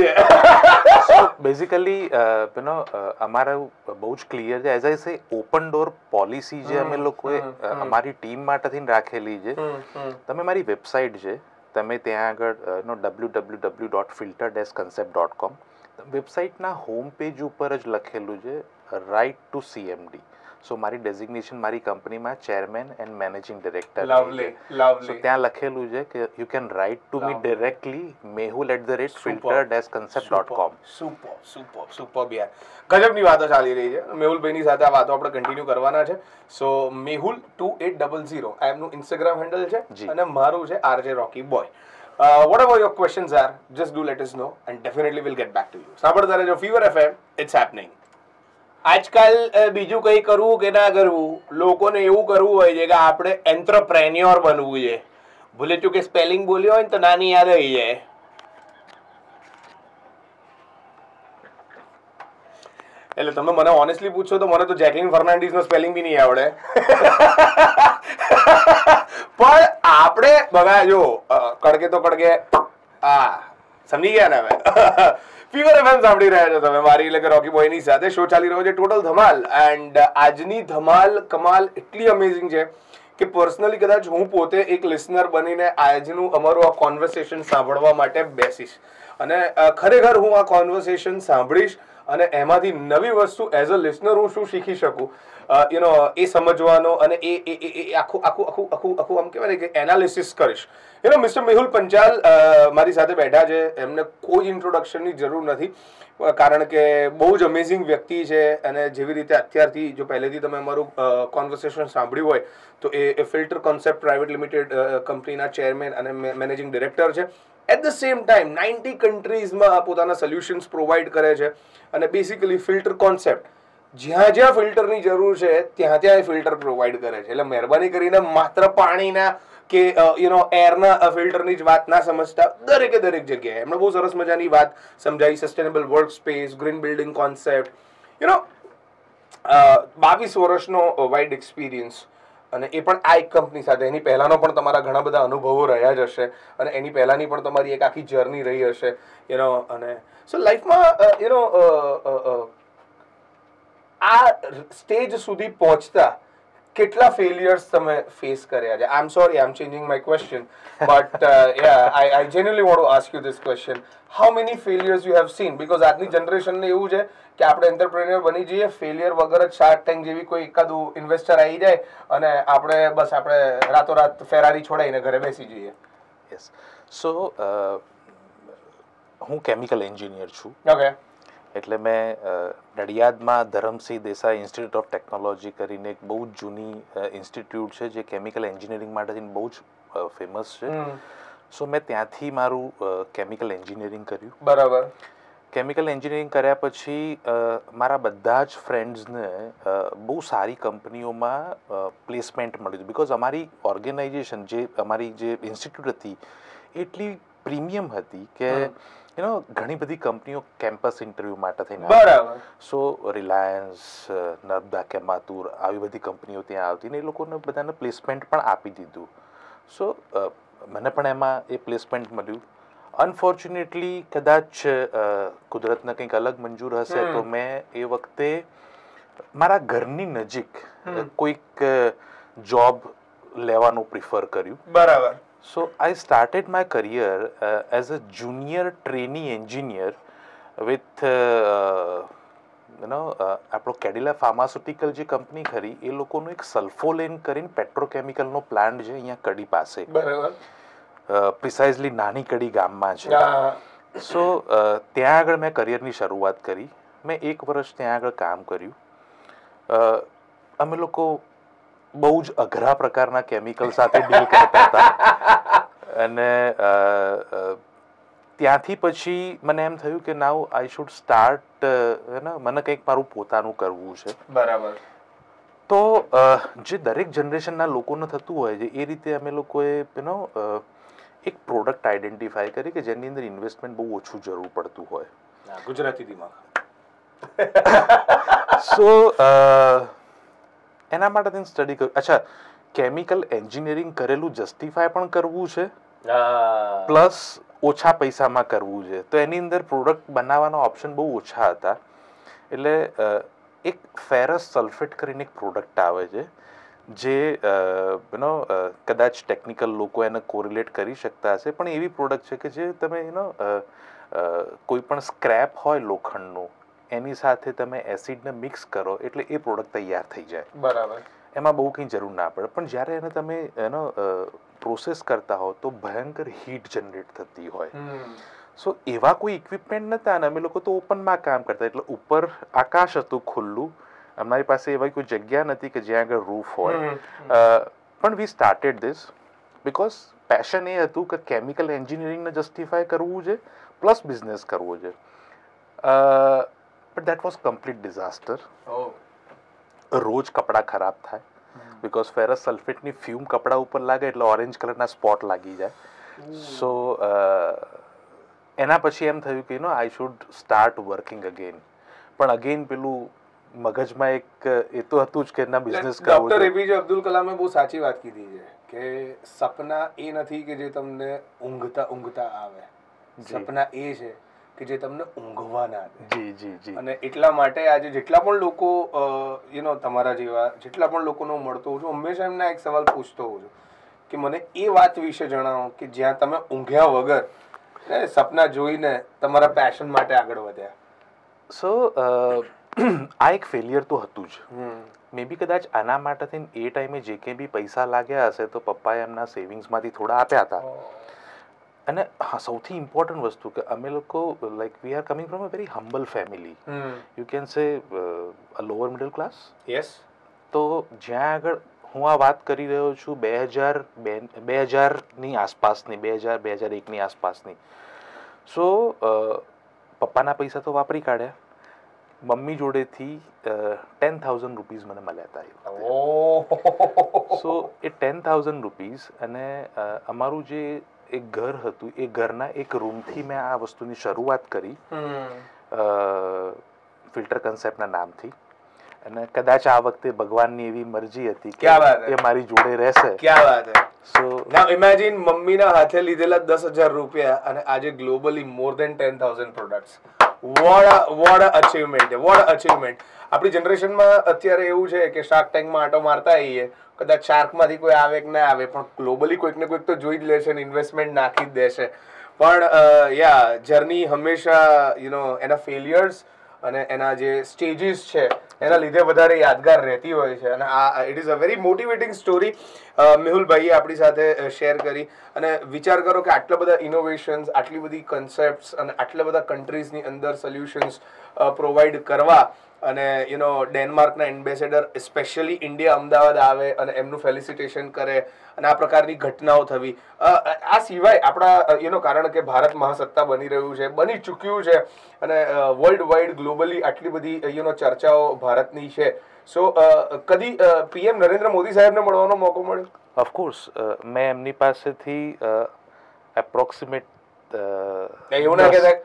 છે બેઝિકલી યુ નો અમારું બહુ જ ક્લિયર છે. એઝ આઈ સે ઓપન ડોર પોલિસી જે અમે લોકોએ અમારી ટીમ માટેથી રાખેલી છે. તમે મારી વેબસાઇટ છે, તમે ત્યાં આગળ નો W W W dot filter dash concept dot com, વેબસાઇટના હોમ પેજ ઉપર જ લખેલું છે રાઇટ ટુ સીએમડી. સો મારી ડેઝિગ્નેશન મારી કંપનીમાં chairman and managing director. Lovely lovely. So ત્યાં લખેલું છે કે you can write to me directly Mehul at the rate filter dash concept dot com. Super super super યાર, ગજબની વાતો ચાલી રહી છે. મેહુલભાઈની સાથે આ વાતો આપણે કન્ટિન્યુ કરવાના છે. So Mehul two at double zero આ એમનું ઇન્સ્ટાગ્રામ હેન્ડલ છે અને મારું છે RJ Rocky boy. Whatever your questions are, just do let us know and definitely will get back to you. સાંભળતા રહેજો ફીવર એફએમ, ઇટ્સ હેપનિંગ. આજકાલ બીજું કંઈ કરવું કે ના કરવું, લોકોને એવું કરવું હોય છે કે આપણે એન્ટરપ્રેન્યોર બનવું છે. ભૂલે ચૂકે સ્પેલિંગ બોલ્યો હોય ને તો નાની યાદ આવી જાય. એટલે તમે મને ઓનેસ્ટલી પૂછો તો મને તો જેકલિન ફર્નાન્ડીઝ નો સ્પેલિંગ બી નહીં આવડે. પણ આપણે બગા જો કડકે તો કડકે હા સમજી ગયા ને હવે. ફીવર એફએમ સાંભળી રહ્યા છો તમે મારી એટલે કે રોકી બોયની સાથે. શો ચાલી રહ્યો છે ટોટલ ધમાલ એન્ડ આજની ધમાલ કમાલ એટલી અમેઝિંગ છે કે પર્સનલી કદાચ હું પોતે એક લિસનર બનીને આજનું અમારું આ કોન્વર્સેશન સાંભળવા માટે બેસીશ અને ખરેખર હું આ કોન્વર્સેશન સાંભળીશ અને એમાંથી નવી વસ્તુ એઝ અ લિસનર હું શું શીખી શકું યુ નો એ સમજવાનો અને એ એ આખું આખું આખું આખું આખું આમ કહેવાય ને કે એનાલિસિસ કરીશ. You know mister Mehul Panchal મારી સાથે બેઠા છે. એમને કોઈ ઇન્ટ્રોડક્શનની જરૂર નથી કારણ કે બહુ જ અમેઝિંગ વ્યક્તિ છે અને જેવી રીતે અત્યારથી જો પહેલેથી તમે અમારું કોન્વર્સેશન સાંભળ્યું હોય તો એ ફિલ્ટર કોન્સેપ્ટ પ્રાઇવેટ લિમિટેડ કંપનીના ચેરમેન અને મેનેજિંગ ડિરેક્ટર છે. At the same time ninety કન્ટ્રીઝમાં પોતાના સોલ્યુશન્સ પ્રોવાઈડ કરે છે અને બેસિકલી ફિલ્ટર કોન્સેપ્ટ જ્યાં જ્યાં ફિલ્ટરની જરૂર છે ત્યાં ત્યાં એ ફિલ્ટર પ્રોવાઈડ કરે છે. એટલે મહેરબાની કરીને માત્ર પાણીના કે યુ નો એરના ફિલ્ટરની જ વાત ના સમજતા દરેકે દરેક જગ્યાએ એમણે બહુ સરસ મજાની વાત સમજાવી. Sustainable work space, green building concept, you know બાવીસ વર્ષનો વાઇડ એક્સપિરિયન્સ અને એ પણ આ એક કંપની સાથે. એની પહેલાનો પણ તમારા ઘણા બધા અનુભવો રહ્યા જ હશે અને એની પહેલાની પણ તમારી એક આખી જર્ની રહી હશે યુ નો. અને સો લાઈફમાં યુ નો આ સ્ટેજ સુધી પહોંચતા કેટલા ફેલિયર્સ તમે ફેસ કર્યા છે? I am sorry, I am changing my question but ya I I genuinely want to ask you this question. How many failures you have seen? Because આજની જનરેશનને એવું છે કે આપણે એન્ટરપ્રેન્યોર બની જઈએ, ફેલિયર વગર જ શાર્ક ટેન્ક જેવી કોઈ એકાદું ઇન્વેસ્ટર આવી જાય અને આપણે બસ આપણે રાતોરાત ફેરારી છોડાઈને ઘરે બેસી જઈએ. યસ. સો હું કેમિકલ એન્જિનિયર છું. ઓકે. એટલે મેં નડિયાદમાં Dharamsinh Desai Institute of Technology કરીને એક બહુ જ જૂની ઇન્સ્ટિટ્યૂટ છે જે કેમિકલ એન્જિનિયરિંગ માટેથી બહુ જ ફેમસ છે. સો મેં ત્યાંથી મારું કેમિકલ એન્જિનિયરિંગ કર્યું. બરાબર. કેમિકલ એન્જિનિયરિંગ કર્યા પછી મારા બધા જ ફ્રેન્ડ્સને બહુ સારી કંપનીઓમાં પ્લેસમેન્ટ મળ્યું હતું. બિકોઝ અમારી ઓર્ગેનાઇઝેશન જે અમારી જે ઇન્સ્ટિટ્યૂટ હતી એટલી પ્રીમિયમ હતી કે યુ નો ઘણી બધી કંપનીઓ કેમ્પસ ઇન્ટરવ્યૂ માટે થઈને બરાબર. સો રિલાયન્સ, નર્મદા, કેમાતુર આવી બધી કંપનીઓ ત્યાં આવતી ને એ લોકોને બધાને પ્લેસમેન્ટ પણ આપી દીધું. સો મને પણ એમાં એ પ્લેસમેન્ટ મળ્યું. અનફોર્ચ્યુનેટલી કદાચ કુદરતને કંઈક અલગ મંજૂર હશે તો મેં એ વખતે મારા ઘરની નજીક કોઈક જોબ લેવાનું પ્રિફર કર્યું. બરાબર. So I started my career as a junior trainee engineer with you know આપણો કેડિલા ફાર્માસ્યુટિકલ જે કંપની ખરી એ લોકોનું એક સલ્ફોલેન કરીને પેટ્રોકેમિકલનો પ્લાન્ટ છે અહીંયા કડી પાસે. બરાબર. પ્રિસાઇઝલી નાની કડી ગામમાં છે. સો ત્યાં આગળ મેં કરિયરની શરૂઆત કરી. મેં એક વર્ષ ત્યાં આગળ કામ કર્યું. અમે લોકો બહુ જ અઘરા પ્રકારના કેમિકલ સાથે ડીલ કરતા હતા અને ત્યાંથી પછી મને એમ થયું કે નાઉ આઈ શુડ સ્ટાર્ટ ને મને કંઈક મારું પોતાનું કરવું છે. બરાબર. તો જે દરેક જનરેશનના લોકોને થતું હોય છે એ રીતે અમે લોકોએ યુ નો એક પ્રોડક્ટ આઈડેન્ટિફાઈ કરી કે જેની અંદર ઇન્વેસ્ટમેન્ટ બહુ ઓછું જરૂર પડતું હોય. ગુજરાતી દિમાગ. સો એના માટે તેને સ્ટડી કર્યું. અચ્છા, કેમિકલ એન્જિનિયરિંગ કરેલું જસ્ટિફાય પણ કરવું છે પ્લસ ઓછા પૈસામાં કરવું છે. તો એની અંદર પ્રોડક્ટ બનાવવાના ઓપ્શન બહુ ઓછા હતા. એટલે એક ફેરસ સલ્ફેટ કરીને એક પ્રોડક્ટ આવે છે જે યુ નો કદાચ ટેકનિકલ લોકો એને કોરિલેટ કરી શકતા હશે, પણ એવી પ્રોડક્ટ છે કે જે તમે યુ નો કોઈ પણ સ્ક્રેપ હોય લોખંડનું એની સાથે તમે એસિડને મિક્સ કરો એટલે એ પ્રોડક્ટ તૈયાર થઈ જાય. બરાબર. એમાં બહુ કંઈ જરૂર ના પડે. પણ જ્યારે એને તમે એનો પ્રોસેસ કરતા હો તો ભયંકર હીટ જનરેટ થતી હોય. સો એવા કોઈ ઇક્વિપમેન્ટ નહોતા અને અમે લોકો તો ઓપનમાં કામ કરતા. એટલે ઉપર આકાશ હતું ખુલ્લું, અમારી પાસે એવી કોઈ જગ્યા નથી કે જ્યાં આગળ રૂફ હોય. પણ we started this because passion એ હતું કે કેમિકલ એન્જિનિયરિંગને જસ્ટિફાય કરવું છે પ્લસ બિઝનેસ કરવો છે. But that was complete disaster. રોજ કપડાં ખરાબ થાય બિકોઝ ફેરસ સલ્ફેટની ફ્યુમ કપડા ઉપર લાગે એટલે ઓરેન્જ કલરના સ્પોટ લાગી જાય. સો એના પછી એમ થયું કે no I should start working again. પણ અગેન પેલું મગજમાં એક એ તો હતું જ કે ના બિઝનેસ કરવો. ડોક્ટર એપીજે અબ્દુલ કલામે બહુ સાચી વાત કીધી છે કે સપના એ નથી કે જે તમને ઊંઘતા ઊંઘતા આવે, સપના એ છે કે જે તમને ઊંઘવા ના દે. જી જી જી. અને એટલા માટે આજે જેટલા પણ લોકો યુ નો તમારા જેવા જેટલા પણ લોકોનો મળતો હોઉં છું, હંમેશા એમના એક સવાલ પૂછતો હોઉં છું કે મને એ વાત વિશે જણાવો કે જ્યાં તમે ઊંઘ્યા વગર સપના જોઈને તમારા પેશન માટે આગળ વધ્યા. સો આ એક ફેલિયર તો હતું જ. મે બી કદાચ આના માટે થઈને એ ટાઈમે જે કંઈ બી પૈસા લાગ્યા હશે તો પપ્પાએ એમના સેવિંગ્સમાંથી થોડા આપ્યા હતા. અને હા, સૌથી ઇમ્પોર્ટન્ટ વસ્તુ કે અમે લોકો like we are coming from a very humble family. You can say a lower middle class. Yes. તો જ્યાં આગળ હું આ વાત કરી રહ્યો છું બે હજાર બે બે હજારની આસપાસની, બે હજાર બે હજાર એકની આસપાસની. સો પપ્પાના પૈસા તો વાપરી કાઢ્યા. મમ્મી જોડેથી ટેન થાઉઝન્ડ રૂપીઝ મને મળ્યા હતા. So a ten thousand rupees અને અમારું જે એક ઘર હતું એ ઘરના એક રૂમથી મેં આ વસ્તુની શરૂઆત કરી ફિલ્ટર કન્સેપ્ટના નામથી. અને કદાચ આ વખતે ભગવાનની એવી મરજી હતી કે એ મારી જોડે રહેશે. ક્યા વાત હે. સો નાઉ ઇમેજિન મમ્મીના હાથે લીધેલા દસ હજાર રૂપિયા અને આજે globally more than ten thousand products. What what a achievement છે, વોટ અ અચીવમેન્ટ. આપણી જનરેશનમાં અત્યારે એવું છે કે શાર્ક ટેન્કમાં આટો મારતા આવીએ, કદાચ શાર્કમાંથી કોઈ આવે કે ના આવે પણ ગ્લોબલી કોઈક ને કોઈક તો જોઈ જ લેશે ને ઇન્વેસ્ટમેન્ટ નાખી જ દેશે. પણ યા જર્ની હંમેશા યુ નો એના ફેલિયર્સ અને એના જે સ્ટેજીસ છે એના લીધે વધારે યાદગાર રહેતી હોય છે. અને આ it is a very motivating story મેહુલભાઈએ આપણી સાથે શેર કરી. અને વિચાર કરો કે આટલા બધા ઇનોવેશન્સ, આટલી બધી કન્સેપ્ટ્સ અને આટલા બધા કન્ટ્રીઝની અંદર સોલ્યુશન્સ પ્રોવાઈડ કરવા અને યુ નો ડેનમાર્કના એમ્બેસેડર સ્પેશિયલી ઇન્ડિયા અમદાવાદ આવે અને એમનું ફેલિસિટેશન કરે અને આ પ્રકારની ઘટનાઓ થવી. આ સિવાય આપણા યુ નો કારણ કે ભારત મહાસત્તા બની રહ્યું છે, બની ચૂક્યું છે અને વર્લ્ડ વાઇડ ગ્લોબલી આટલી બધી યુ નો ચર્ચાઓ ભારતની છે. સો કદી પીએમ નરેન્દ્ર મોદી સાહેબને મળવાનો મોકો મળ્યો? ઓફકોર્સ મેં એમની પાસેથી એપ્રોક્સિમેટ એવું ના કહેતા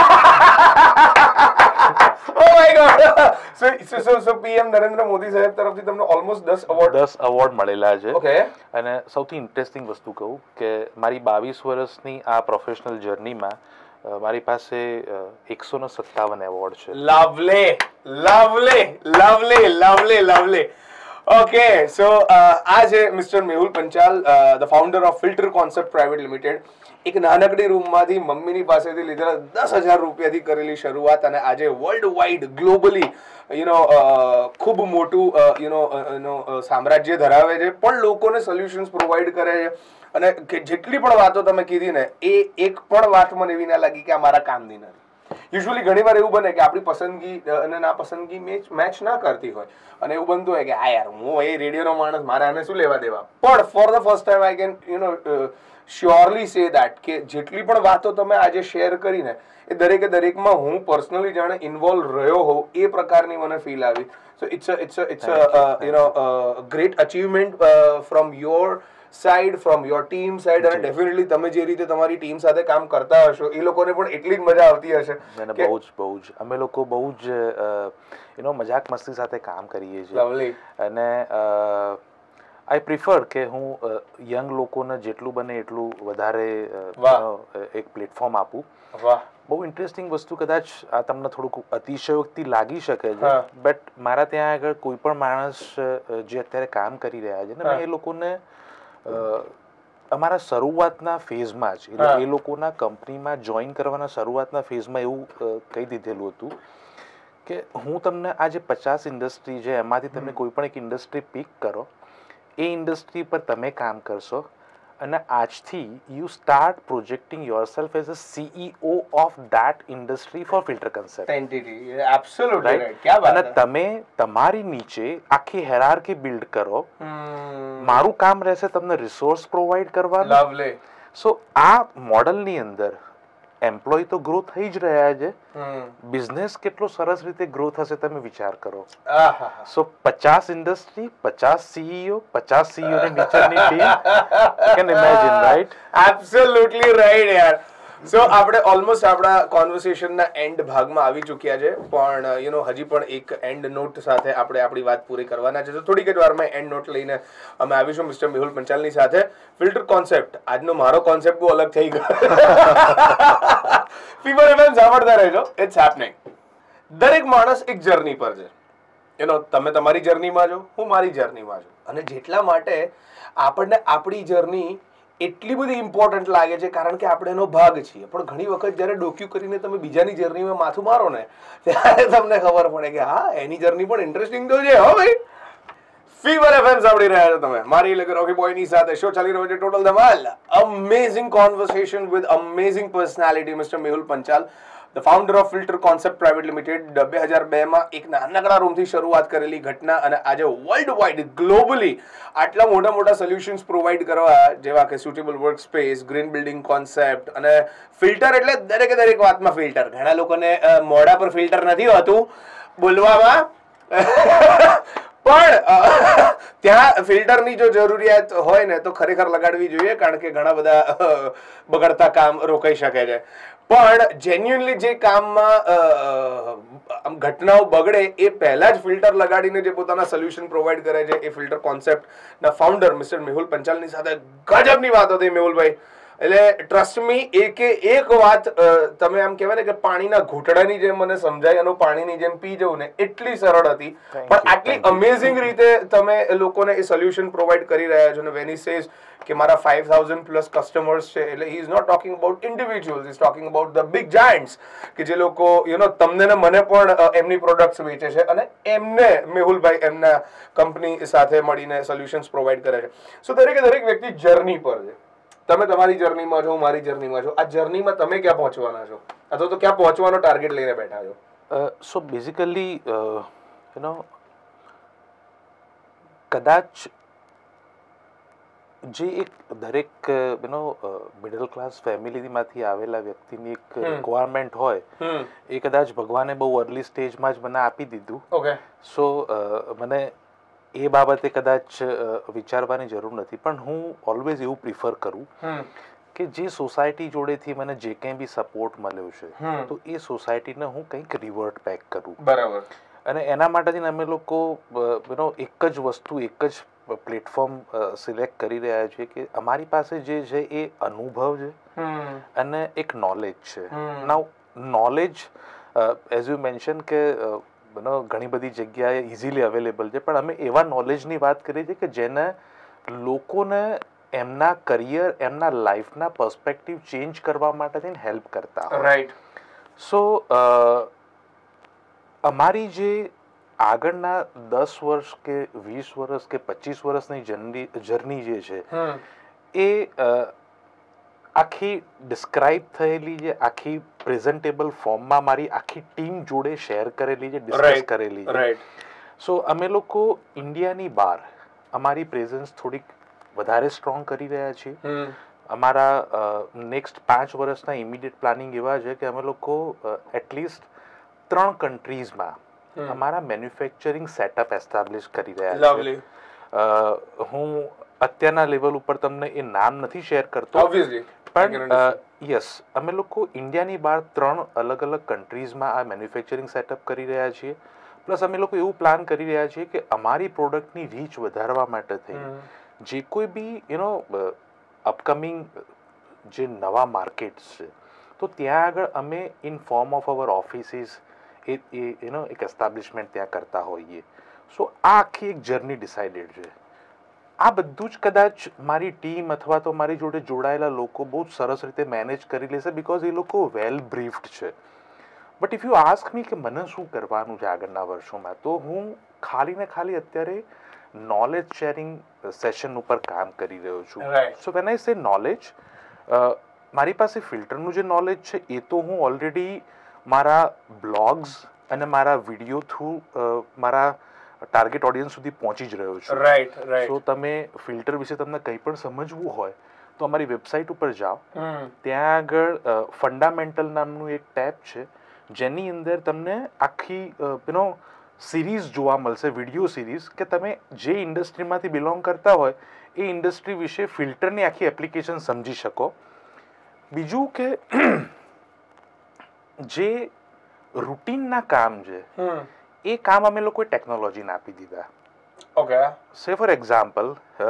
oh my god so so so PM Narendra Modi સાહેબ તરફથી તમને ઓલમોસ્ટ દસ એવોર્ડ દસ એવોર્ડ મળેલા છે. ઓકે. અને સૌથી ઇન્ટરેસ્ટિંગ વસ્તુ કહું કે મારી બાવીસ વર્ષની આ પ્રોફેશનલ જર્નીમાં મારી પાસે એકસો ને સત્તાવન એવોર્ડ છે. Lovely lovely lovely lovely lovely okay. So આ છે mister Mehul Panchal, the founder of filter concept private limited. એક નાનકડી રૂમમાંથી મમ્મીની પાસેથી લીધેલા દસ હજાર રૂપિયાથી કરેલી શરૂઆત અને આજે world wide globally you know ખૂબ મોટું યુ નો નો સામ્રાજ્ય ધરાવે છે, પણ લોકોને સોલ્યુશન્સ પ્રોવાઈડ કરે છે. અને જેટલી પણ વાતો તમે કીધી ને એ એક પણ વાત મને એવી ના લાગી કે આ મારા કામની નથી. યુઝ્યુઅલી ઘણી વાર એવું બને કે આપણી પસંદગી અને નાપસંદગી મેચ મેચ ના કરતી હોય અને એવું બનતું હોય કે હા યાર હું એ રેડિયોનો માણસ, મારે આને શું લેવા દેવા. પણ for the first time I can you know surely say that કે જેટલી પણ વાતો તમે આજે શેર કરીને એ દરેકે દરેકમાં હું પર્સનલી જાણે ઇન્વોલ્વ રહ્યો હોઉં એ પ્રકારની મને ફીલ આવી. So it's it's it's you know great achievement from your side, from your team side. અને ડેફિનેટલી તમે જે રીતે તમારી ટીમ સાથે કામ કરતા હશો એ લોકોને પણ એટલી જ મજા આવતી હશે. બહુ જ બહુ જ અમે લોકો બહુ જ યુ નો મજાક મસ્તી સાથે કામ કરીએ છીએ. લવલી. અને આઈ પ્રિફર કે હું યંગ લોકોને જેટલું બને એટલું વધારે એક પ્લેટફોર્મ આપું. વાહ. બહુ ઇન્ટરેસ્ટિંગ વસ્તુ, કદાચ આ તમને થોડુંક અતિશયોક્તિ લાગી શકે છે, બટ મારા ત્યાં આગળ કોઈ પણ માણસ જે અત્યારે કામ કરી રહ્યા છે ને, મેં એ લોકોને અમારા શરૂઆતના ફેઝમાં જ એટલે એ લોકોના કંપનીમાં જોઈન કરવાના શરૂઆતના ફેઝમાં એવું કહી દીધેલું હતું કે હું તમને આ જે પચાસ ઇન્ડસ્ટ્રી છે એમાંથી તમે કોઈ પણ એક ઇન્ડસ્ટ્રી પિક કરો, એ ઇન્ડસ્ટ્રી પર તમે કામ કરશો અને આજથી you start projecting yourself as a CEO of that industry for filter concept entity. Absolutely right. ક્યા વાત. અને તમે તમારી નીચે આખી હેરાર્કી બિલ્ડ કરો. મારું કામ રહેશે તમને રિસોર્સ પ્રોવાઈડ કરવાનું. લવલી. સો આ મોડલની અંદર એમ્પ્લોય તો ગ્રો થઈ જ રહ્યા છે, બિઝનેસ કેટલો સરસ રીતે ગ્રો થશે તમે વિચાર કરો. સો પચાસ ઇન્ડસ્ટ્રી, પચાસ સીઈઓ, પચાસ સીઈઓ ની નીચેની team. You can imagine, right? Absolutely right યાર. સો આપણે ઓલમોસ્ટ આપણા કોન્વર્સેશનના એન્ડ ભાગમાં આવી ચૂક્યા છે, પણ યુ નો હજી પણ એક એન્ડ નોટ સાથે આપણે આપણી વાત પૂરી કરવાના છે. તો થોડીક જ વારમાં એન્ડ નોટ લઈને અમે આવીશું મિસ્ટર મેહુલ પંચાલની સાથે. ફિલ્ટર કોન્સેપ્ટ, આજનો મારો કોન્સેપ્ટ બહુ અલગ થઈ ગયો. ફીવર એફએમ સાંભળતા રહેજો, ઇટ્સ હેપનિંગ. દરેક માણસ એક જર્ની પર છે. યુ નો તમે તમારી જર્નીમાં છો, હું મારી જર્નીમાં છું. અને જેટલા માટે આપણને આપણી જર્ની એટલી બધી ઇમ્પોર્ટન્ટ લાગે છે કારણ કે આપણે એનો ભાગ છીએ. પણ ઘણી વખત જ્યારે ડોક્યુ કરીને તમે બીજાની જર્નીમાં માથું મારો ને ત્યારે તમને ખબર પડે કે હા એની જર્ની પણ ઇન્ટરેસ્ટિંગ તો છે. હો ભાઈ, ફીવર એફએમ સાંભળી રહ્યા છો તમે, મારી એટલે રોકી બોયની સાથે. શો ચાલી રહ્યો છે ટોટલ ધમાલ. Amazing conversation with amazing personality mister Mehul Panchal, the founder of filter concept private limited. બે હજાર બે માં એક નાનકડા રૂમથી શરૂઆત કરેલી ઘટના અને આજે વર્લ્ડ વાઇડ ગ્લોબલી આટલા મોટા મોટા સોલ્યુશન્સ પ્રોવાઈડ કરવા, જેવા કે suitable work space, green building concept અને ફિલ્ટર. એટલે દરેકે દરેક વાતમાં ફિલ્ટર. ઘણા લોકોને મોઢા પર ફિલ્ટર નથી હોતું, બોલવામાં પણ ત્યાં ફિલ્ટરની જો જરૂરિયાત હોય ને તો ખરેખર લગાડવી જોઈએ, કારણ કે ઘણા બધા બગડતા કામ રોકાઈ શકે છે. પણ જેન્યુઅનલી જે કામમાં ઘટનાઓ બગડે એ પહેલા જ ફિલ્ટર લગાડીને જે પોતાના સોલ્યુશન પ્રોવાઈડ કરે છે, એ ફિલ્ટર કોન્સેપ્ટના ફાઉન્ડર મિસ્ટર મેહુલ પંચાલની સાથે ગજબની વાતો થઈ મેહુલભાઈ. એટલે ટ્રસ્ટ મી, એકે એક વાત તમે આમ કહેવાય ને કે પાણીના ઘૂંટડાની જેમ મને સમજાય અને પાણીની જેમ પી જવું ને એટલી સરળ હતી, પણ આટલી અમેઝિંગ રીતે તમે લોકોને એ સોલ્યુશન પ્રોવાઈડ કરી રહ્યા છો. અને વેન હી સેઝ કે મારા ફાઈવ થાઉઝન્ડ પ્લસ કસ્ટમર્સ છે, એટલે he is not talking about individuals, is talking about the big giants, કે જે લોકો યુ નો તમને ને મને પણ એમની પ્રોડક્ટ્સ વેચે છે અને એમને મેહુલભાઈ એમના કંપની સાથે મળીને સોલ્યુશન્સ પ્રોવાઈડ કરે છે. સો દરેકે દરેક વ્યક્તિ જર્ની પર છે. તમે તમારી જર્નીમાં છો, હું મારી જર્નીમાં છું. આ જર્નીમાં તમે ક્યાં પહોંચવાના છો, અથવા તો ક્યાં પહોંચવાનો ટાર્ગેટ લઈને બેઠા છો? સો બેઝિકલી યુ નો કદાચ જે એક દરેક યુ નો મિડલ ક્લાસ ફેમિલીમાંથી આવેલા વ્યક્તિની એક રિક્વાયરમેન્ટ હોય, એ કદાચ ભગવાને બહુ અર્લી સ્ટેજમાં જ મને આપી દીધું. ઓકે. સો મને એ બાબતે કદાચ વિચારવાની જરૂર નથી, પણ હું ઓલવેઝ એવું પ્રિફર કરું કે જે સોસાયટી જોડેથી મને જે કંઈ બી સપોર્ટ મળ્યો છે તો એ સોસાયટીને હું કંઈક રિવર્ટ બેક કરું. બરાબર. અને એના માટેથી અમે લોકો યુ નો એક જ વસ્તુ એક જ પ્લેટફોર્મ સિલેક્ટ કરી રહ્યા છીએ કે અમારી પાસે જે છે એ અનુભવ છે અને એક નોલેજ છે. Now knowledge as you mention કે ઘણી બધી જગ્યાએ ઇઝીલી અવેલેબલ છે, પણ અમે એવા નોલેજની વાત કરીએ છીએ કે જેને લોકોને એમના કરિયર એમના લાઈફના પર્સપેક્ટિવ ચેન્જ કરવા માટે થઈને હેલ્પ કરતા હોય. રાઈટ. સો અમારી જે આગળના દસ વર્ષ કે વીસ વર્ષ કે પચીસ વર્ષની જર્ની જર્ની જે છે એ આખી ડિસ્ક્રાઇબ થયેલી છે, આખી પ્રેઝન્ટેબલ ફોર્મમાં મારી આખી ટીમ જોડે શેર કરેલી છે, ડિસ્કસ કરેલી છે. સો અમે લોકો ઇન્ડિયાની બહાર અમારી પ્રેઝન્સ થોડીક વધારે સ્ટ્રોંગ કરી રહ્યા છીએ. અમારા નેક્સ્ટ પાંચ વર્ષના ઇમિડિયેટ પ્લાનિંગ એવા છે કે અમે લોકો એટલીસ્ટ ત્રણ કન્ટ્રીઝમાં અમારા મેન્યુફેક્ચરિંગ સેટઅપ એસ્ટાબ્લિશ કરી રહ્યા છીએ. હું અત્યારના લેવલ ઉપર તમને એ નામ નથી શેર કરતો, પણ યસ અમે લોકો ઇન્ડિયાની બહાર ત્રણ અલગ અલગ કન્ટ્રીઝમાં આ મેન્યુફેક્ચરિંગ સેટઅપ કરી રહ્યા છીએ. પ્લસ અમે લોકો એવું પ્લાન કરી રહ્યા છીએ કે અમારી પ્રોડક્ટની રીચ વધારવા માટે થઈ જે કોઈ બી યુ નો અપકમિંગ જે નવા માર્કેટ્સ છે તો ત્યાં આગળ અમે in form of our offices એ યુ નો એક એસ્ટાબ્લિશમેન્ટ ત્યાં કરતા હોઈએ. સો આ આખી એક જર્ની ડિસાઇડેડ છે. આ બધું જ કદાચ મારી ટીમ અથવા તો મારી જોડે જોડાયેલા લોકો બહુ જ સરસ રીતે મેનેજ કરી લેશે બિકોઝ એ લોકો વેલ બ્રીફ્ડ છે. But if you ask me કે મને શું કરવાનું છે આગળના વર્ષોમાં, તો હું ખાલી ને ખાલી અત્યારે નોલેજ શેરિંગ સેશન ઉપર કામ કરી રહ્યો છું. સો વેન આઈ સે નોલેજ, મારી પાસે ફિલ્ટરનું જે નોલેજ છે એ તો હું ઓલરેડી મારા બ્લોગ્સ અને મારા વિડીયો થ્રુ મારા ટાર્ગેટ ઓડિયન્સ સુધી પહોંચી જ રહ્યો છું. Right right. સો તમે ફિલ્ટર વિશે તમને કંઈ પણ સમજવું હોય તો અમારી વેબસાઇટ ઉપર જાઓ. ત્યાં આગળ ફંડામેન્ટલ નામનું એક ટેબ છે જેની અંદર તમને આખી યુ નો સિરીઝ જોવા મળશે, વિડીયો સિરીઝ, કે તમે જે ઇન્ડસ્ટ્રીમાંથી બિલોંગ કરતા હોય એ ઇન્ડસ્ટ્રી વિશે ફિલ્ટરની આખી એપ્લિકેશન સમજી શકો. બીજું કે જે રૂટીનના કામ છે એ કામ અમે લોકોએ ટેકનોલોજીને આપી દીધા. ઓકે. સે ફોર એક્ઝામ્પલ,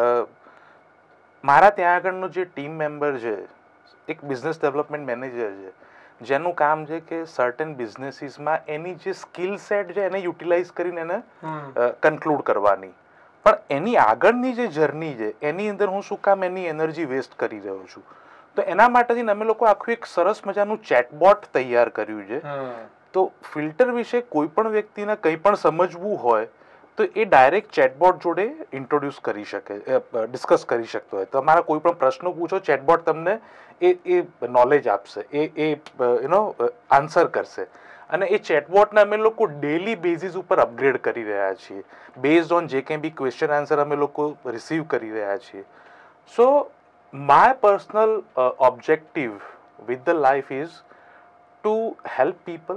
મારા ત્યાં આગળનો જે ટીમ મેમ્બર છે એક બિઝનેસ ડેવલપમેન્ટ મેનેજર છે જેનું કામ છે કે સર્ટન બિઝનેસીસમાં એની જે સ્કિલ સેટ છે એને યુટિલાઇઝ કરીને એને કન્ક્લુડ કરવાની. પણ એની આગળની જે જર્ની છે એની અંદર હું શું કામ એની એનર્જી વેસ્ટ કરી રહ્યો છું. તો એના માટેથી અમે લોકો આખું એક સરસ મજાનું ચેટબોટ તૈયાર કર્યું છે. તો ફિલ્ટર વિશે કોઈ પણ વ્યક્તિને કંઈ પણ સમજવું હોય તો એ ડાયરેક્ટ ચેટબોટ જોડે ઇન્ટ્રોડ્યુસ કરી શકે, ડિસ્કસ કરી શકતો હોય. તમારા કોઈ પણ પ્રશ્નો પૂછો, ચેટબોટ તમને એ એ નોલેજ આપશે, એ એ યુ નો આન્સર કરશે. અને એ ચેટબોટને અમે લોકો ડેલી બેઝિસ ઉપર અપગ્રેડ કરી રહ્યા છીએ બેઝડ ઓન જે કંઈ બી ક્વેશ્ચન આન્સર અમે લોકો રિસીવ કરી રહ્યા છીએ. So my personal objective with the life is to help people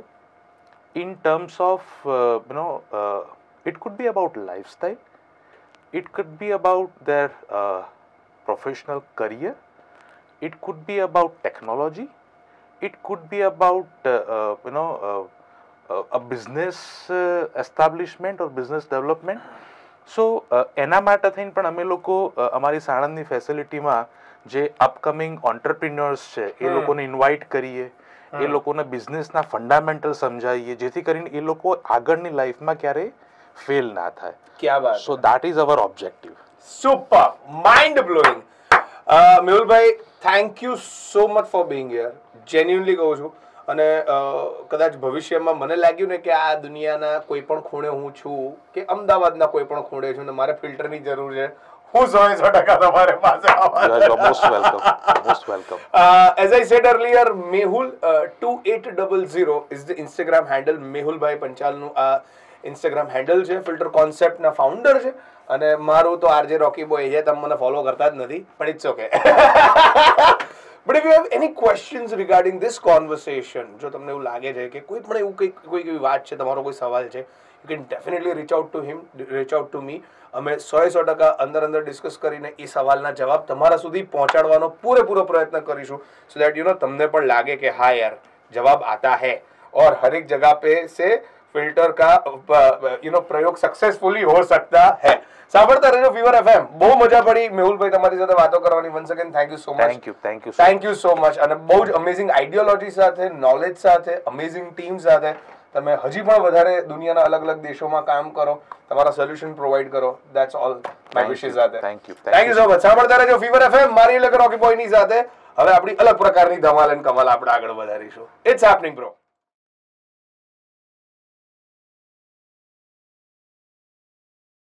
in terms of uh, you know uh, it could be about lifestyle, it could be about their uh, professional career, it could be about technology, it could be about uh, uh, you know uh, uh, a business uh, establishment or business development. So એના માટે થઈને પણ અમે લોકો અમારી સાણંદની ફેસિલિટીમાં જે upcoming entrepreneurs છે એ લોકોને ઇન્વાઇટ કરીએ, એ લોકોને બિઝનેસના ફંડામેન્ટલ સમજાવીએ જેથી કરીને એ લોકો આગળની લાઈફમાં ક્યારેય ફેલ ના થાય. ક્યા વાત. So that is our objective. Super, mind blowing. મેહુલભાઈ, thank you so much for being here. Genuinely કહું છું. અને કદાચ ભવિષ્યમાં મને લાગ્યું ને કે આ દુનિયાના કોઈ પણ ખૂણે હું છું કે અમદાવાદના કોઈ પણ ખૂણે છું ને મારે ફિલ્ટરની જરૂર છે, હું સો સો ટકા તમારે પાસે આવવાનો. Most welcome, most welcome. As I said earlier, Mehul two at double zero is the Instagram handle. મેહુલભાઈ પંચાલનું આ ઇન્સ્ટાગ્રામ હેન્ડલ છે. ફિલ્ટર કોન્સેપ્ટના ફાઉન્ડર છે. અને મારું તો આરજે રોકી બોય છે, તમે મને ફોલો કરતા જ નથી, પણ it's okay. But if you have any any questions regarding this conversation, જો તમને એવું લાગે છે કે કોઈ પણ એવું કંઈક કોઈ એવી વાત છે, તમારો કોઈ સવાલ છે, you can definitely reach out to him, reach out to me. અમે સો સો ટકા અંદર અંદર ડિસ્કસ કરીને એ સવાલના જવાબ તમારા સુધી પહોંચાડવાનો પૂરેપૂરો પ્રયત્ન કરીશું, સો દેટ યુ નો તમને પણ લાગે કે હા યાર જવાબ આતા હૈ और हर एक जगह पे से फिल्टर का यू नो प्रयोग सक्सेसफुली हो सकता है. સાંભળતા રહેજો ફીવર એફએમ. બહુ મજા પડી મેહુલભાઈ તમારી સાથે વાતો કરવાની. Once again thank you so much. Thank you thank you thank you so much. અને બહુ જ અમેઝિંગ આઈડિયોલોજી સાથે, નોલેજ સાથે, અમેઝિંગ ટીમ સાથે તમે હજી પણ વધારે દુનિયાના અલગ અલગ દેશોમાં કામ કરો, તમારા સોલ્યુશન પ્રોવાઈડ કરો. ધેટ્સ ઓલ માય વિશેસ સાથે. Thank you thank you so much. સાંભળતા રહેજો ફીવર એફએમ. મારી એટલે રોકી બોયની સાથે હવે આપણી અલગ પ્રકારની ધમાલ અને કમાલ આપણે આગળ વધારીશું. It's happening bro.